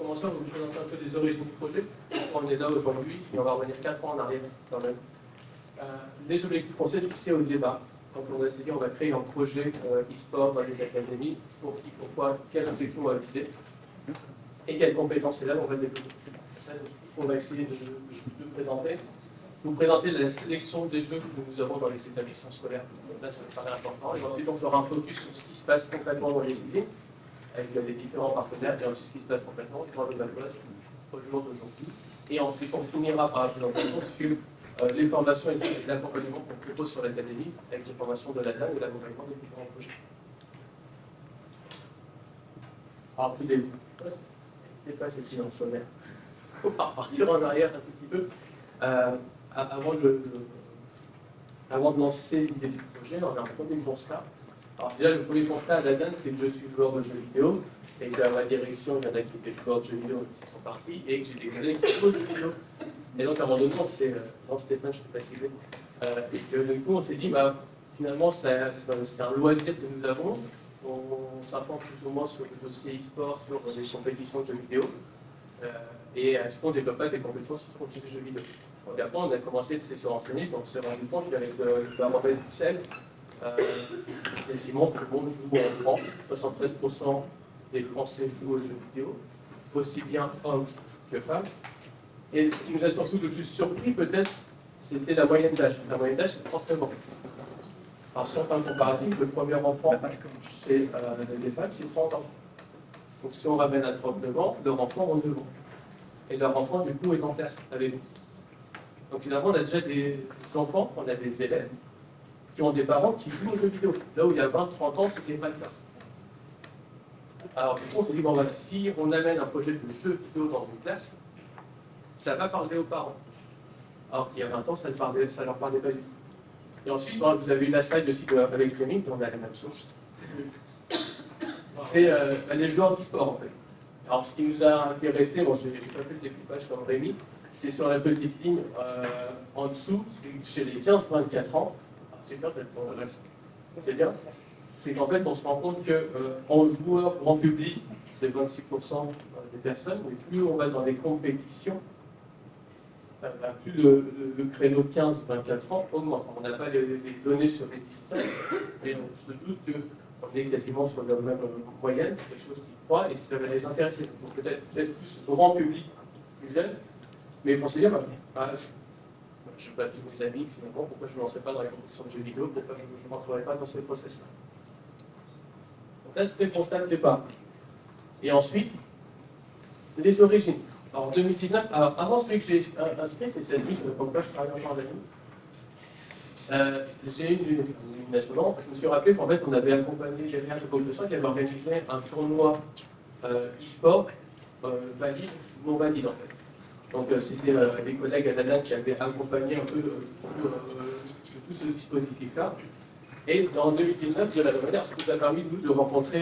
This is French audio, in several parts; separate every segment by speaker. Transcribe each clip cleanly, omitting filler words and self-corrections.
Speaker 1: commencer, on va vous présenter un peu des origines du projet. On est là aujourd'hui, et on va revenir 4 ans en arrière quand même. Les objectifs qu'on s'est fixés au départ. Donc on va essayer, on va créer un projet e-sport dans les académies. Pour qui, pourquoi, quel objectif on va viser et quelles compétences c'est là on va développer. Ça, c'est tout ce qu'on va essayer de présenter. Vous présenter la sélection des jeux que nous avons dans les établissements scolaires. Donc là, ça me paraît important. Et ensuite, on fera un focus sur ce qui se passe concrètement dans les cités, avec les différents partenaires, et aussi ce qui se passe concrètement dans le Val-d'Oise au jour d'aujourd'hui. Et ensuite, on finira par la présentation sur les formations et l'accompagnement qu'on propose sur l'académie, avec les formations de la DAN et l'accompagnement des différents projets. Alors, tout début. C'est pas cette silence sommaire. On va repartir en arrière un tout petit peu. Avant de lancer l'idée du projet, on a un premier constat. Alors déjà, le premier constat à la DAN, c'est que je suis joueur de jeux vidéo, et qu'à ma direction, il y en a qui étaient joueurs de jeux vidéo et qui sont partis, et que j'ai des collègues qui jouent aux jeux vidéo. Et donc, à un moment donné, non, Stéphane, je ne t'ai pas ciblé. Et que, du coup, on s'est dit, bah, finalement, c'est un loisir que nous avons. On s'informe plus ou moins sur les dossiers e-sport, sur les compétitions de jeux vidéo. Et est-ce qu'on ne développe pas des compétences sur les jeux vidéo? Donc après, on a commencé à se renseigner, donc on s'est rendu compte qu'avec le baromètre Pixel, quasiment tout le monde joue en France. 73% des Français jouent aux jeux vidéo, aussi bien hommes que femmes. Et ce qui nous a surtout le plus surpris, peut-être, c'était la moyenne d'âge. La moyenne d'âge, c'est 39 ans. Alors, si on fait un comparatif, le premier enfant chez les femmes, c'est 30 ans. Donc, si on ramène à 39 ans, leur enfant a 2 ans. Et leur enfant, du coup, est en classe avec nous. Donc, finalement, on a déjà des enfants, on a des élèves qui ont des parents qui jouent aux jeux vidéo. Là où il y a 20-30 ans, ce n'était pas le cas. Alors, du coup, on s'est dit, bon, voilà, si on amène un projet de jeu vidéo dans une classe, ça va parler aux parents. Alors qu'il y a 20 ans, ça ne leur parlait pas du tout. Et ensuite, bon, vous avez eu la slide aussi avec Rémi, on a la même source. C'est les joueurs d'e-sport, en fait. Alors, ce qui nous a intéressé, bon, je n'ai pas fait le découpage comme Rémi, c'est sur la petite ligne en dessous, chez les 15-24 ans. C'est bien d'être pour le c'est bien. C'est qu'en fait, on se rend compte qu'en joueur grand public, c'est 26% des personnes, mais plus on va dans les compétitions, plus le créneau 15-24 ans augmente. On n'a pas les données sur les distances, mais on se doute qu'on est quasiment sur la même moyenne, c'est quelque chose qui croît et ça va les intéresser. Donc peut-être plus grand public, plus jeune, mais pour se dire, je bats tous mes amis, finalement, pourquoi je ne me lançais pas dans les compétitions de jeux vidéo, pourquoi je ne rentrerais pas dans ces process-là. Donc là, c'était le constat de départ. Et ensuite, les origines. Alors, en 2019, avant celui que j'ai inscrit, c'est celui sur lequel je travaille encore avec nous. J'ai eu une assurance. Je me suis rappelé qu'en fait, on avait accompagné les maires de Pôle-de-Soins qui avaient organisé un tournoi e-sport valide, non valide en fait. Donc, c'était des collègues à la DAN qui avaient accompagné un peu tout ce dispositif-là. Et en 2019, de la même manière, ça nous a permis, nous, de rencontrer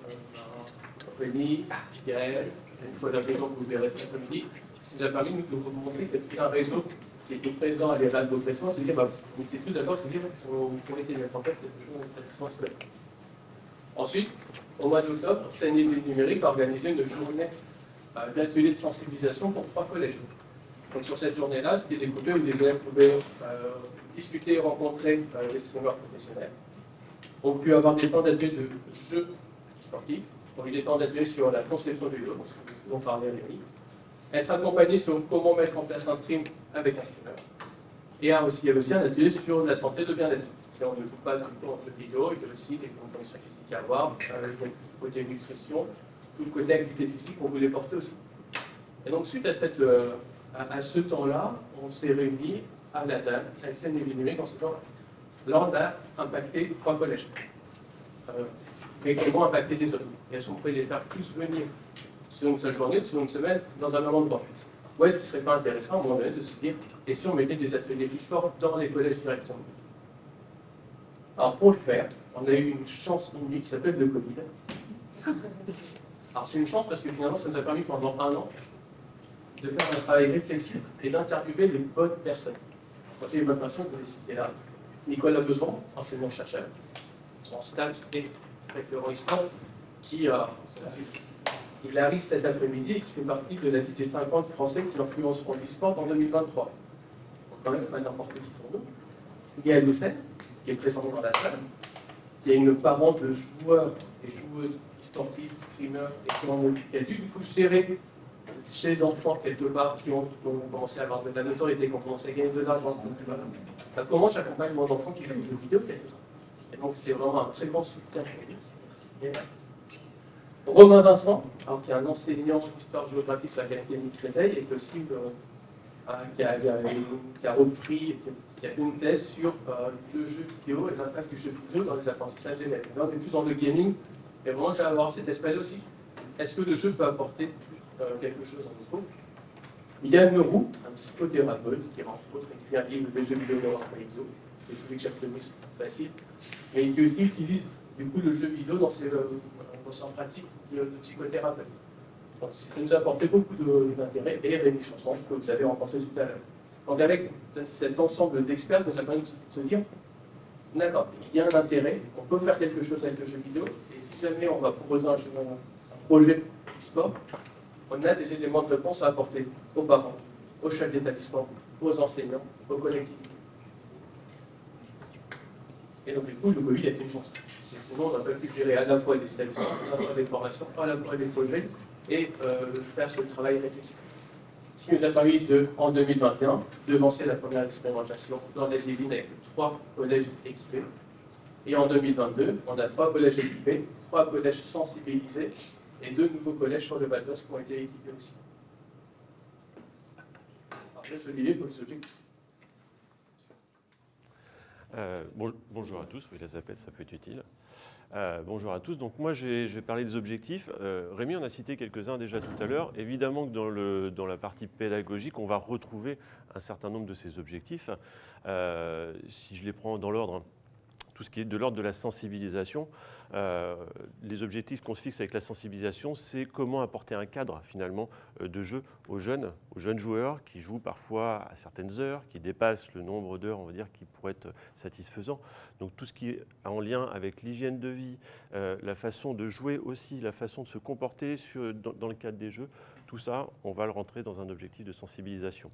Speaker 1: Rémi, Pierre, une fois la maison que vous verrez cet après-midi, ça nous a permis nous, de vous montrer qu'il y avait un réseau qui était présent à l'ERAD d'oppression, c'est-à-dire, on était tous d'accord, c'est-à-dire qu'on essaie de mettre en place quelque chose d'établissement scolaire. Ensuite, au mois d'octobre, CNI Numérique a organisé une journée d'atelier de sensibilisation pour 3 collèges. Donc sur cette journée-là, c'était des groupes où les élèves pouvaient discuter et rencontrer les streamers professionnels. On a pu avoir des temps d'atelier de jeux sportifs, on a eu des temps d'atelier sur la conception du jeu, parce que nous pouvons parler à Rémi, être accompagné sur comment mettre en place un stream avec un streamer. Et il y a aussi un atelier sur la santé de bien-être. Si on ne joue pas tout le temps en jeu vidéo, il y a aussi des conditions physiques à avoir, le côté nutrition, tout le côté activité physique, on voulait porter aussi. Et donc, suite à ce temps-là, on s'est réunis à la DAN, avec CNI Numérique, en ce temps-là. Là, on a impacté 3 collèges. Mais également impacté des autres. Et elles sont prêtes à les faire tous venir sur une seule journée, sur une semaine, dans un moment de temps. Ou est-ce qu'il ne serait pas intéressant, à un moment donné, de se dire, et si on mettait des ateliers e-sport dans les collèges directement? Alors, pour le faire, on a eu une chance inouïe qui s'appelle le Covid. Alors, c'est une chance parce que finalement, ça nous a permis pendant 1 an de faire un travail réflexif et d'interviewer les bonnes personnes. Quand il y a les bonnes personnes, vous les citez là. Nicolas Besoin, enseignant-chercheur, en stage et référent e-sport, qui Il arrive cet après-midi et qui fait partie de la liste des 50 Français qui influenceront l'e-sport en 2023. Donc quand même pas n'importe qui pour nous. Il y a Lucette, qui est présente dans la salle. Il y a une parente de joueurs et joueuses sportifs, streamers, et qui a dû du coup gérer ces enfants quelque part qui ont commencé à avoir de la notoriété, qui ont commencé à gagner de l'argent. Comment j'accompagne mon enfant qui joue aux jeux vidéo quelque part. Et donc c'est vraiment un très grand soutien pour lui. Romain Vincent, alors, qui est un enseignant d'histoire-géographie sur l'Académie Créteil et qui aussi qui a repris, qui a fait une thèse sur le jeu vidéo et l'impact du jeu vidéo dans les apprentissages des élèves. Là, on est plus dans le gaming, et vraiment, j'ai avoir cet aspect aussi. Est-ce que le jeu peut apporter quelque chose en nouveau? Yann Leroux, un psychothérapeute, qui a entre autres écrit un livre des jeux vidéo dans leur pays, c'est celui que j'ai retenu, c'est facile, mais qui aussi utilise du coup le jeu vidéo dans ses pratiques de psychothérapeute. Donc, ça nous a apporté beaucoup d'intérêt, et Rémi Chanson, que vous avez rencontré tout à l'heure. Donc avec cet ensemble d'experts, nous a permis de se dire, d'accord, il y a un intérêt, on peut faire quelque chose avec le jeu vidéo, et si jamais on va proposer un projet e-sport, on a des éléments de réponse à apporter aux parents, aux chefs d'établissement, aux enseignants, aux collectivités. Et donc du coup, le Covid a été une chance. Sinon, on n'a pas pu gérer à la fois des établissements, à la fois des formations, à la fois des projets, et faire ce travail réflexif. Ce qui nous a permis, en 2021, de lancer la première expérimentation dans les Yvelines avec 3 collèges équipés. Et en 2022, on a 3 collèges équipés, 3 collèges sensibilisés et 2 nouveaux collèges sur le Val d'Oise qui ont été équipés aussi. Alors, je vais se lier pour ce sujet.
Speaker 2: Bonjour à tous, oui, la zapette, ça peut être utile. Bonjour à tous, donc moi je vais parler des objectifs. Rémi en a cité quelques-uns déjà tout à l'heure. Évidemment que dans la partie pédagogique, on va retrouver un certain nombre de ces objectifs. Si je les prends dans l'ordre, tout ce qui est de l'ordre de la sensibilisation, les objectifs qu'on se fixe avec la sensibilisation, c'est comment apporter un cadre finalement de jeu aux jeunes joueurs qui jouent parfois à certaines heures, qui dépassent le nombre d'heures, on va dire, qui pourraient être satisfaisants. Donc tout ce qui est en lien avec l'hygiène de vie, la façon de jouer aussi, la façon de se comporter dans le cadre des jeux, tout ça, on va le rentrer dans un objectif de sensibilisation.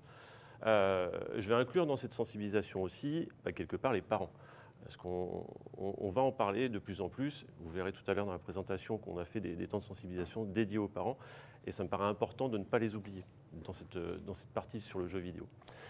Speaker 2: Je vais inclure dans cette sensibilisation aussi, quelque part, les parents. Parce qu'on va en parler de plus en plus. Vous verrez tout à l'heure dans la présentation qu'on a fait des temps de sensibilisation dédiés aux parents. Et ça me paraît important de ne pas les oublier dans cette partie sur le jeu vidéo.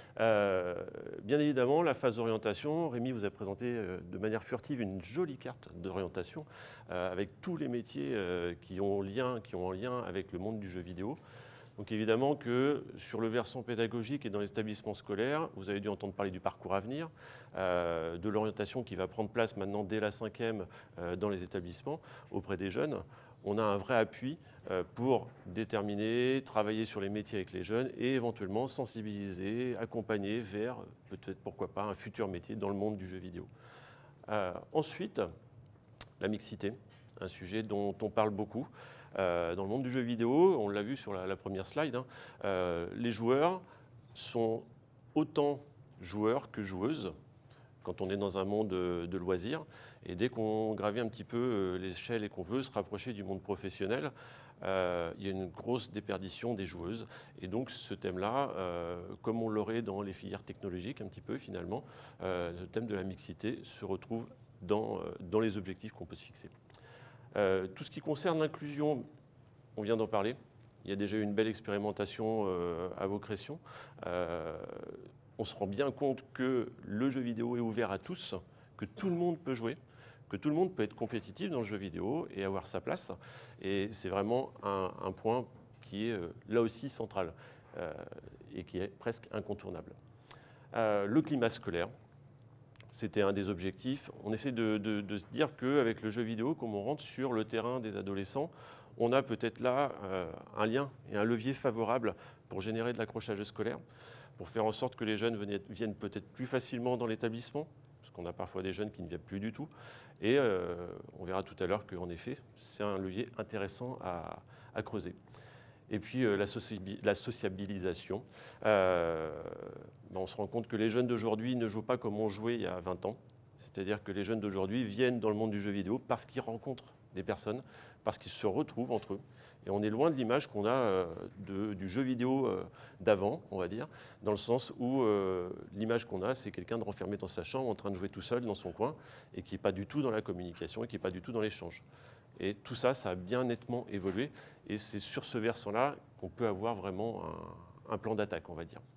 Speaker 2: Bien évidemment, la phase d'orientation, Rémi vous a présenté de manière furtive une jolie carte d'orientation avec tous les métiers qui ont en lien avec le monde du jeu vidéo. Donc évidemment que sur le versant pédagogique et dans les établissements scolaires, vous avez dû entendre parler du parcours à venir, de l'orientation qui va prendre place maintenant dès la 5e dans les établissements auprès des jeunes. On a un vrai appui pour déterminer, travailler sur les métiers avec les jeunes et éventuellement sensibiliser, accompagner vers peut-être pourquoi pas un futur métier dans le monde du jeu vidéo. Ensuite, la mixité, un sujet dont on parle beaucoup. Dans le monde du jeu vidéo, on l'a vu sur la première slide, les joueurs sont autant joueurs que joueuses quand on est dans un monde de loisirs. Et dès qu'on gravit un petit peu l'échelle et qu'on veut se rapprocher du monde professionnel, il y a une grosse déperdition des joueuses. Et donc ce thème-là, comme on l'aurait dans les filières technologiques un petit peu finalement, le thème de la mixité se retrouve dans les objectifs qu'on peut se fixer. Tout ce qui concerne l'inclusion, on vient d'en parler. Il y a déjà eu une belle expérimentation à Vaucresson. On se rend bien compte que le jeu vidéo est ouvert à tous, que tout le monde peut jouer, que tout le monde peut être compétitif dans le jeu vidéo et avoir sa place. Et c'est vraiment un point qui est là aussi central et qui est presque incontournable. Le climat scolaire. C'était un des objectifs. On essaie de se dire qu'avec le jeu vidéo, comme on rentre sur le terrain des adolescents, on a peut-être là un lien et un levier favorable pour générer de l'accrochage scolaire, pour faire en sorte que les jeunes viennent peut-être plus facilement dans l'établissement, parce qu'on a parfois des jeunes qui ne viennent plus du tout. Et on verra tout à l'heure qu'en effet, c'est un levier intéressant à creuser. Et puis la sociabilisation. On se rend compte que les jeunes d'aujourd'hui ne jouent pas comme on jouait il y a 20 ans. C'est-à-dire que les jeunes d'aujourd'hui viennent dans le monde du jeu vidéo parce qu'ils rencontrent des personnes parce qu'ils se retrouvent entre eux. Et on est loin de l'image qu'on a du jeu vidéo d'avant, on va dire, dans le sens où l'image qu'on a, c'est quelqu'un de renfermé dans sa chambre, en train de jouer tout seul dans son coin, et qui n'est pas du tout dans la communication, et qui n'est pas du tout dans l'échange. Et tout ça, ça a bien nettement évolué, et c'est sur ce versant-là qu'on peut avoir vraiment un plan d'attaque, on va dire.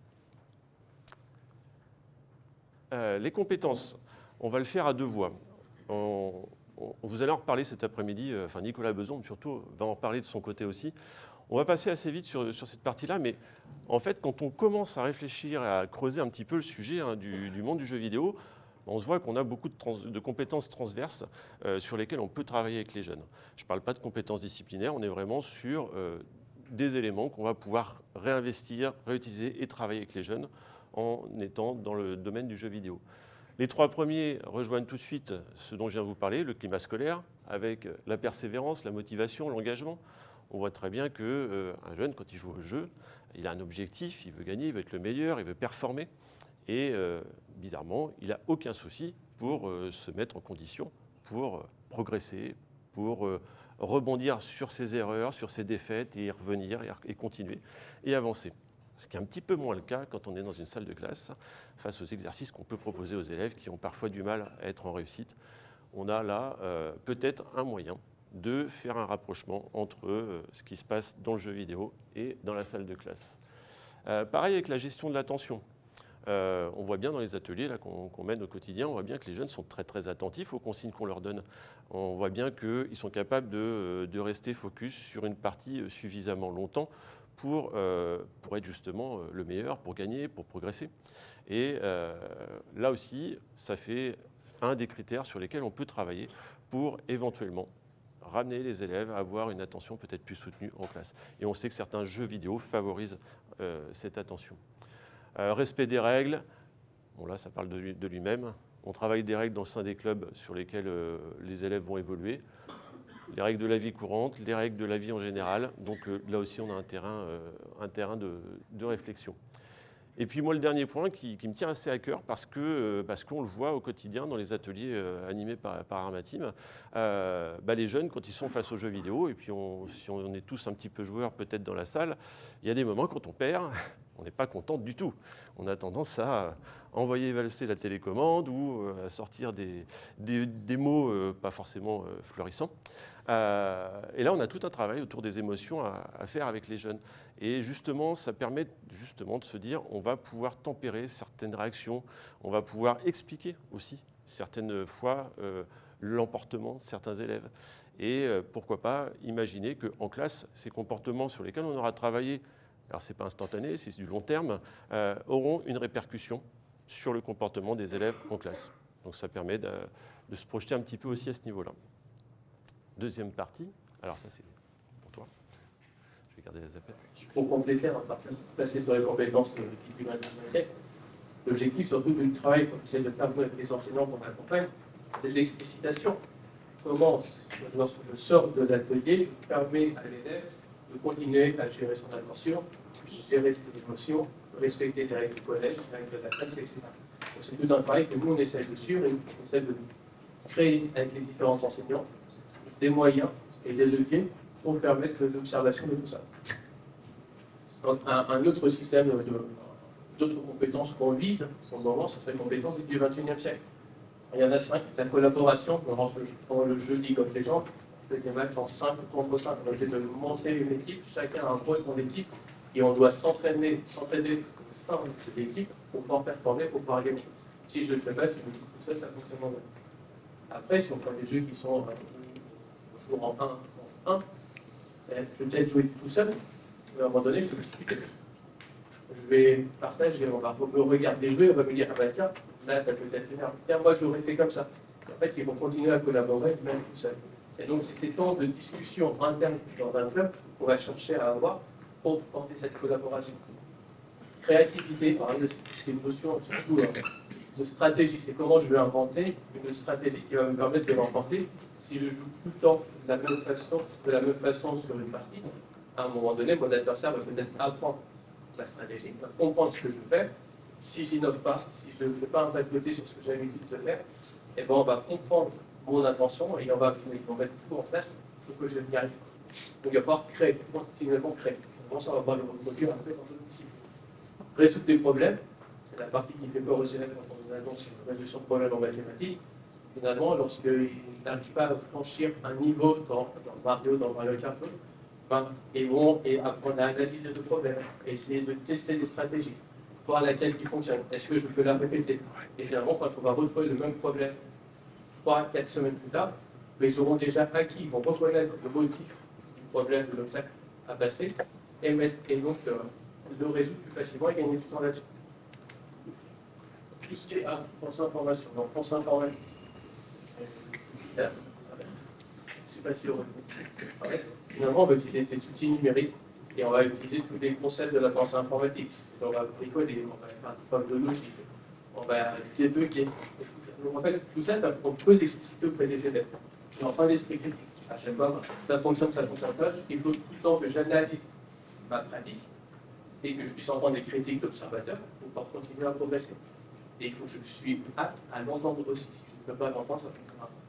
Speaker 2: Les compétences, on va le faire à deux voies. Vous allez en reparler cet après-midi, enfin Nicolas Beson surtout va en reparler de son côté aussi. On va passer assez vite sur cette partie-là, mais en fait, quand on commence à réfléchir et à creuser un petit peu le sujet du monde du jeu vidéo, on se voit qu'on a beaucoup de compétences transverses sur lesquelles on peut travailler avec les jeunes. Je ne parle pas de compétences disciplinaires, on est vraiment sur des éléments qu'on va pouvoir réinvestir, réutiliser et travailler avec les jeunes en étant dans le domaine du jeu vidéo. Les trois premiers rejoignent tout de suite ce dont je viens de vous parler, le climat scolaire, avec la persévérance, la motivation, l'engagement. On voit très bien qu'un jeune, quand il joue au jeu, il a un objectif, il veut gagner, il veut être le meilleur, il veut performer. Et bizarrement, il n'a aucun souci pour se mettre en condition, pour progresser, pour rebondir sur ses erreurs, sur ses défaites et y revenir et continuer et avancer. Ce qui est un petit peu moins le cas quand on est dans une salle de classe, face aux exercices qu'on peut proposer aux élèves qui ont parfois du mal à être en réussite. On a là peut-être un moyen de faire un rapprochement entre ce qui se passe dans le jeu vidéo et dans la salle de classe. Pareil avec la gestion de l'attention. On voit bien dans les ateliers qu'on mène au quotidien, on voit bien que les jeunes sont très très attentifs aux consignes qu'on leur donne. On voit bien qu'ils sont capables de rester focus sur une partie suffisamment longtemps pour être justement le meilleur, pour gagner, pour progresser. Et là aussi, ça fait un des critères sur lesquels on peut travailler pour éventuellement ramener les élèves à avoir une attention peut-être plus soutenue en classe. Et on sait que certains jeux vidéo favorisent cette attention. Respect des règles, bon là ça parle de lui-même. On travaille des règles dans le sein des clubs sur lesquels les élèves vont évoluer. Les règles de la vie courante, les règles de la vie en général. Donc là aussi, on a un terrain de réflexion. Et puis moi, le dernier point qui me tient assez à cœur, parce qu'on le voit au quotidien dans les ateliers animés par Armateam, les jeunes, quand ils sont face aux jeux vidéo, et puis si on est tous un petit peu joueurs peut-être dans la salle, il y a des moments quand on perd, on n'est pas content du tout. On a tendance à envoyer valser la télécommande ou à sortir des mots pas forcément florissants. Et là, on a tout un travail autour des émotions à faire avec les jeunes. Et justement, ça permet justement de se dire, on va pouvoir tempérer certaines réactions, on va pouvoir expliquer aussi certaines fois l'emportement de certains élèves. Et pourquoi pas imaginer qu'en classe, ces comportements sur lesquels on aura travaillé, alors ce n'est pas instantané, c'est du long terme, auront une répercussion sur le comportement des élèves en classe. Donc ça permet de se projeter un petit peu aussi à ce niveau-là. Deuxième partie, alors ça c'est pour toi, je vais garder la zapette.
Speaker 1: Pour compléter, en partie placé sur les compétences du XXIe siècle, l'objectif surtout du travail qu'on essaie de faire avec les enseignants qu'on accompagne, c'est de l'explicitation. Comment, lorsque je sors de l'atelier, je permets à l'élève de continuer à gérer son attention, gérer ses émotions, respecter les règles du collège, les règles de la classe, etc. C'est tout un travail que nous on essaie de suivre et on essaie de créer avec les différents enseignants des moyens et des leviers pour permettre l'observation de tout ça. Donc, un autre système d'autres compétences qu'on vise, pour le moment, ce serait les compétences du XXIe siècle. Il y en a 5. La collaboration, dans le jeu League of Legends, on fait des matchs en 5 contre 5. On est de monter une équipe, chacun a un rôle dans l'équipe, et on doit s'entraîner au sein de l'équipe pour pouvoir performer, pour pouvoir gagner. Si je ne le fais pas, si je le fais tout seul, ça fonctionne moins bien. Après, si on prend des jeux qui sont toujours en 1 contre 1, je vais peut-être jouer tout seul, mais à un moment donné, je vais expliquer. Je vais partager, on va regarder jouer, on va me dire, ah bah tiens, là, tu as peut-être fait merde. Tiens, moi, j'aurais fait comme ça. En fait, ils vont continuer à collaborer, même tout seul. Et donc, c'est ces temps de discussion interne dans un club qu'on va chercher à avoir pour porter cette collaboration. Créativité, par exemple, c'est une notion surtout de stratégie. C'est comment je vais inventer une stratégie qui va me permettre de l'emporter. Si je joue tout le temps de la même façon sur une partie, à un moment donné, mon adversaire va peut-être apprendre la stratégie, va comprendre ce que je fais. Si je n'innove pas, si je ne fais pas un pas de côté sur ce que j'ai l'habitude de faire, eh ben on va comprendre mon attention et on va mettre tout en place pour que je n'y arrive pas. Donc il va falloir créer, continuellement créer. Bon, ça, on va pas le reproduire un peu dans d'autres disciplines. Résoudre des problèmes, c'est la partie qui fait peur aux élèves quand on annonce une résolution de problèmes en mathématiques. Finalement, lorsqu'ils n'arrivent pas à franchir un niveau dans Mario Kart, ils vont apprendre à analyser le problème, essayer de tester des stratégies, voir laquelle qui fonctionne. Est-ce que je peux la répéter? Et finalement, quand on va retrouver le même problème 3-4 semaines plus tard, ils auront déjà acquis, ils vont reconnaître le motif du problème, de l'obstacle à passer, et donc le résoudre plus facilement et gagner du temps là-dessus. Tout ce qui est pensée information. Donc, pensée informatique. C'est passé au finalement, on va utiliser des outils numériques et on va utiliser tous les concepts de la pensée informatique. On va bricoler, on va faire un problème de logique, on va débugger. Donc, en fait, tout ça, on peut l'expliciter auprès des élèves. Et enfin, l'esprit critique. À chaque fois, ça fonctionne pas. Il faut tout le temps que j'analyse ma pratique et que je puisse entendre des critiques d'observateurs pour pouvoir continuer à progresser. Et il faut que je suis apte à l'entendre aussi. Si je ne peux pas l'entendre, ça ne fonctionnera pas.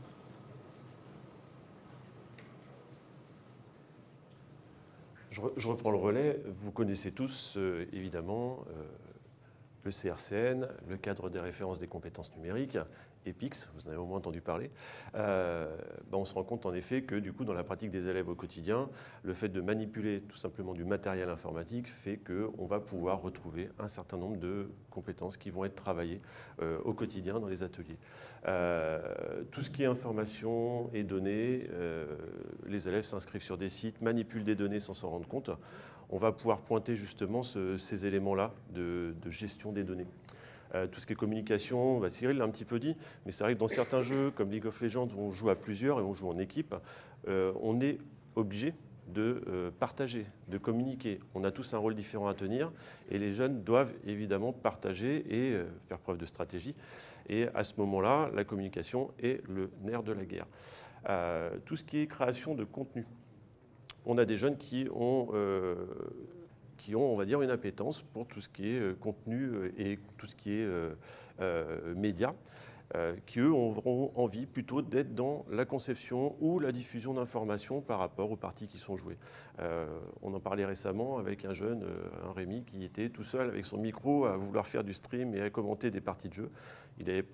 Speaker 2: Je reprends le relais. Vous connaissez tous, évidemment, le CRCN, le cadre des références des compétences numériques, EPICS, vous en avez au moins entendu parler. On se rend compte en effet que du coup, dans la pratique des élèves au quotidien, le fait de manipuler tout simplement du matériel informatique fait qu'on va pouvoir retrouver un certain nombre de compétences qui vont être travaillées au quotidien dans les ateliers. Tout ce qui est information et données, les élèves s'inscrivent sur des sites, manipulent des données sans s'en rendre compte. On va pouvoir pointer justement ces éléments-là de gestion des données. Tout ce qui est communication, Cyril l'a un petit peu dit, mais c'est vrai que dans certains jeux comme League of Legends où on joue à plusieurs et on joue en équipe, on est obligé de partager, de communiquer. On a tous un rôle différent à tenir et les jeunes doivent évidemment partager et faire preuve de stratégie. Et à ce moment-là, la communication est le nerf de la guerre. Tout ce qui est création de contenu. On a des jeunes qui ont, on va dire, une appétence pour tout ce qui est contenu et tout ce qui est médias, qui, eux, auront envie plutôt d'être dans la conception ou la diffusion d'informations par rapport aux parties qui sont jouées. On en parlait récemment avec un jeune, un Rémi, qui était tout seul avec son micro à vouloir faire du stream et à commenter des parties de jeu. Il avait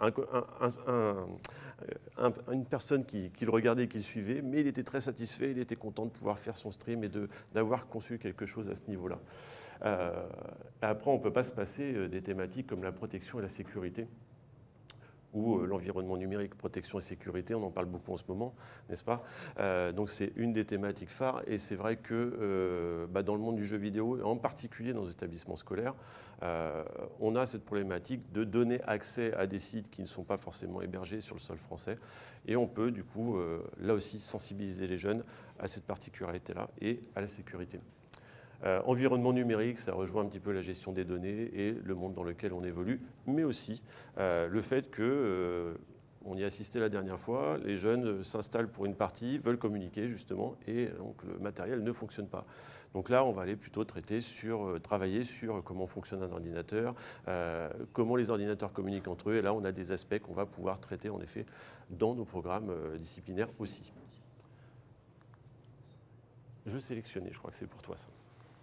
Speaker 2: une personne qui le regardait et qui le suivait, mais il était très satisfait, il était content de pouvoir faire son stream et d'avoir conçu quelque chose à ce niveau-là. Après, on ne peut pas se passer des thématiques comme la protection et la sécurité, ou l'environnement numérique, protection et sécurité, on en parle beaucoup en ce moment, n'est-ce pas? Donc c'est une des thématiques phares, et c'est vrai que dans le monde du jeu vidéo, en particulier dans les établissements scolaires, on a cette problématique de donner accès à des sites qui ne sont pas forcément hébergés sur le sol français, et on peut du coup, là aussi, sensibiliser les jeunes à cette particularité-là et à la sécurité. Environnement numérique, ça rejoint un petit peu la gestion des données et le monde dans lequel on évolue, mais aussi le fait que, on y assistait la dernière fois, les jeunes s'installent pour une partie, veulent communiquer justement, et donc le matériel ne fonctionne pas. Donc là, on va aller plutôt travailler sur comment fonctionne un ordinateur, comment les ordinateurs communiquent entre eux, et là, on a des aspects qu'on va pouvoir traiter en effet dans nos programmes disciplinaires aussi. Je vais sélectionner, je crois que c'est pour toi ça.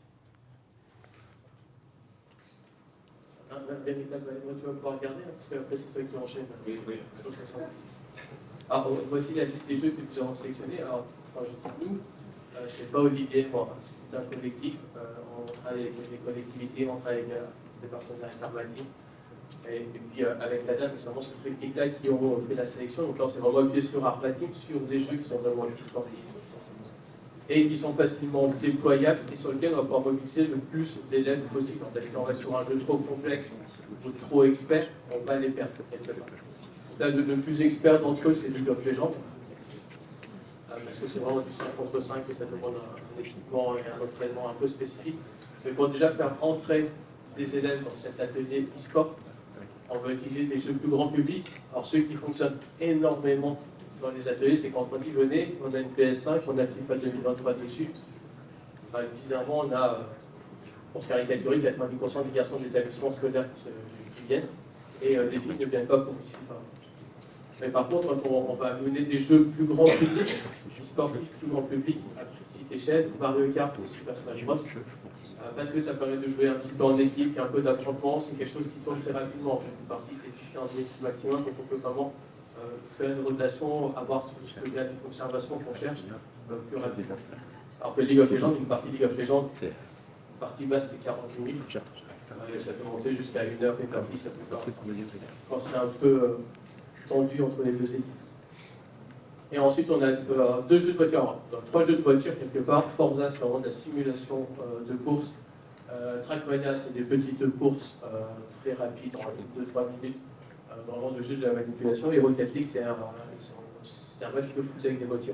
Speaker 1: Un véritable, tu vas pouvoir regarder, parce qu'après c'est toi qui enchaîne. Oui, oui. Alors, voici la liste des jeux que nous avons sélectionnés. Alors, quand je dis nous, c'est pas Olivier et moi, c'est tout un collectif. On travaille avec des collectivités, on travaille avec des partenaires intermaritimes. Et puis avec la dame, c'est vraiment ce triptyque-là qui ont fait la sélection. Donc là, on s'est vraiment appuyé sur Artmatim, sur des jeux qui sont vraiment e-sportifs et qui sont facilement déployables et sur lesquels on va pouvoir mobiliser le plus d'élèves possible. Si on reste sur un jeu trop complexe ou trop expert, on va les perdre quelque part. Là, le plus expert d'entre eux, c'est League of Legends, parce que c'est vraiment du 5 contre 5 et ça demande un équipement et un entraînement un peu spécifique. Mais pour déjà faire entrer des élèves dans cet atelier e-sport, on va utiliser des jeux plus grand public. Alors ceux qui fonctionnent énormément dans les ateliers, c'est quand on dit venez, on a une PS5, on a FIFA 2023 dessus. Bizarrement, on a, pour se caricaturer, 90% des garçons d'établissements scolaires qui viennent, et les filles ne viennent pas pour FIFA. Mais par contre, quand on va mener des jeux plus grand public, sportifs plus grand public, à plus petite échelle, Mario Kart ou Super Smash Bros, parce que ça permet de jouer un petit peu en équipe, il y a un peu d'affrontement, c'est quelque chose qui tourne très rapidement. Une partie, c'est 10-15 minutes maximum, donc on peut vraiment faire une rotation, avoir ce que de conservation qu'on cherche plus rapidement. Alors que League of Legends, une partie League of Legends, la partie basse, c'est 40 minutes. Ça peut monter jusqu'à 1 heure et partie, ça peut faire quand c'est un peu tendu entre les deux équipes. Et ensuite, on a 2 jeux de voiture. Donc, 3 jeux de voiture, quelque part. Forza, c'est vraiment de la simulation de course. Trackmania, c'est des petites courses très rapides, en 2-3 minutes. Vraiment de jeu de la manipulation. Et Rocket League, c'est un match de foot avec des voitures.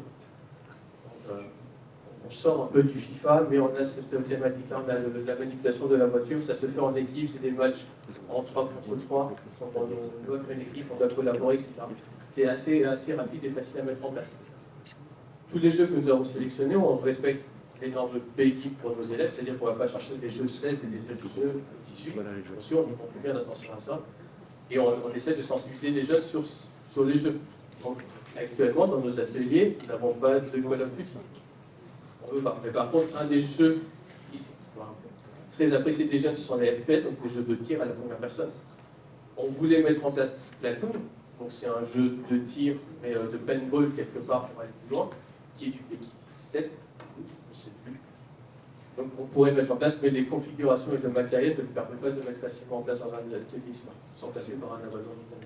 Speaker 1: Donc, on sort un peu du FIFA, mais on a cette thématique-là, on a la manipulation de la voiture. Ça se fait en équipe, c'est des matchs en 3 contre 3. Quand on doit créer une équipe, on doit collaborer, etc. C'est assez rapide et facile à mettre en place. Tous les jeux que nous avons sélectionnés, on respecte les normes PEGI pour nos élèves, c'est-à-dire qu'on ne va pas chercher des jeux 16 et des jeux tissus. Bien sûr, on fait bien attention à ça. Et on essaie de sensibiliser les jeunes sur les jeux. Donc, actuellement, dans nos ateliers, nous n'avons pas de Call of Duty. On veut pas. Mais par contre, un des jeux ici, très apprécié des jeunes, ce sont les FPS, donc les jeux de tir à la première personne. On voulait mettre en place Splatoon. Donc c'est un jeu de tir, mais de paintball quelque part pour aller plus loin, qui est du PEGI 7, je ne sais plus. Donc on pourrait mettre en place, mais les configurations et le matériel ne permettent pas de mettre facilement en place dans un atelier sans passer par un abonnement internet.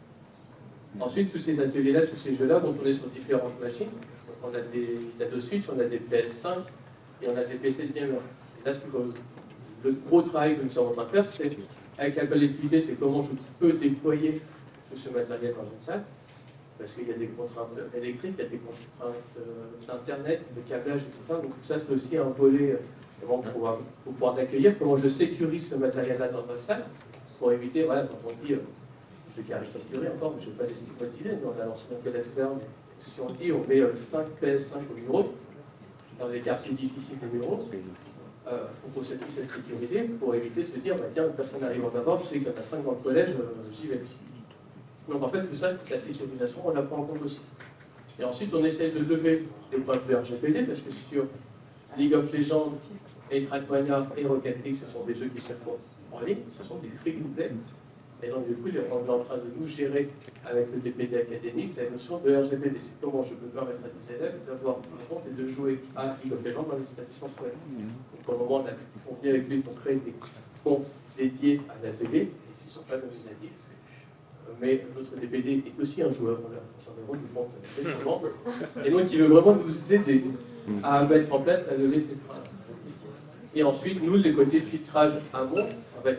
Speaker 1: Ensuite, tous ces ateliers-là, tous ces jeux-là vont tourner sur différentes machines. Donc on a des Nintendo Switch, on a des PS5 et on a des PC de gamer. Et là, c'est le gros travail que nous sommes en train de faire, c'est avec la collectivité, c'est comment je peux déployer tout ce matériel dans une salle, parce qu'il y a des contraintes électriques, il y a des contraintes d'internet, de câblage, etc. Donc tout ça, c'est aussi un volet pour pouvoir accueillir, comment je sécurise ce matériel-là dans ma salle, pour éviter, voilà, quand on dit, je vais caricaturer encore, mais je ne vais pas les stigmatiser, mais on a lancé un ferme. Si on dit on met 5 PS5 au numéro, dans les quartiers difficiles des numéros, il faut que ça puisse être sécurisé pour éviter de se dire, bah, tiens, personne n'arrive en avoir, je sais qu'il y en a 5 dans le collège, j'y vais. Donc en fait, tout ça, toute la sécurisation, on la prend en compte aussi. Et ensuite, on essaie de lever des preuves de RGPD, parce que sur League of Legends et Trackmania et Rocket League, ce sont des jeux qui se font en ligne, ce sont des free-to-play. Et donc du coup, on est en train de nous gérer avec le DPD académique la notion de RGPD. C'est comment je peux permettre à des élèves d'avoir un compte et de jouer à League of Legends dans les établissements scolaires. Donc au moment où on vient avec lui pour créer des comptes dédiés à l'atelier, qui ne sont pas nominatifs. Mais notre DPD est aussi un joueur, on s'en est rendu compte récemment, et donc il veut vraiment nous aider à mettre en place, à lever ces freins. Et ensuite, nous, les côtés filtrage amont, avec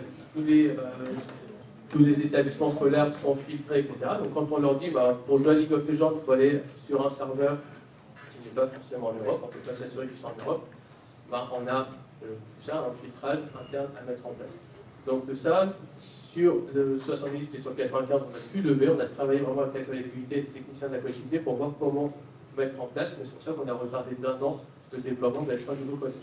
Speaker 1: tous les établissements scolaires sont filtrés, etc. Donc quand on leur dit, bah, pour jouer à League of Legends, il faut aller sur un serveur qui n'est pas forcément en Europe, on ne peut pas s'assurer qu'ils sont en Europe, bah, on a déjà un filtrage interne à mettre en place. Donc de ça, sur le 70 et sur le 95, on a pu lever, on a travaillé vraiment avec la collectivité, les techniciens de la collectivité pour voir comment mettre en place, mais c'est pour ça qu'on a retardé d'1 an le déploiement de l'A3 nouveau collège.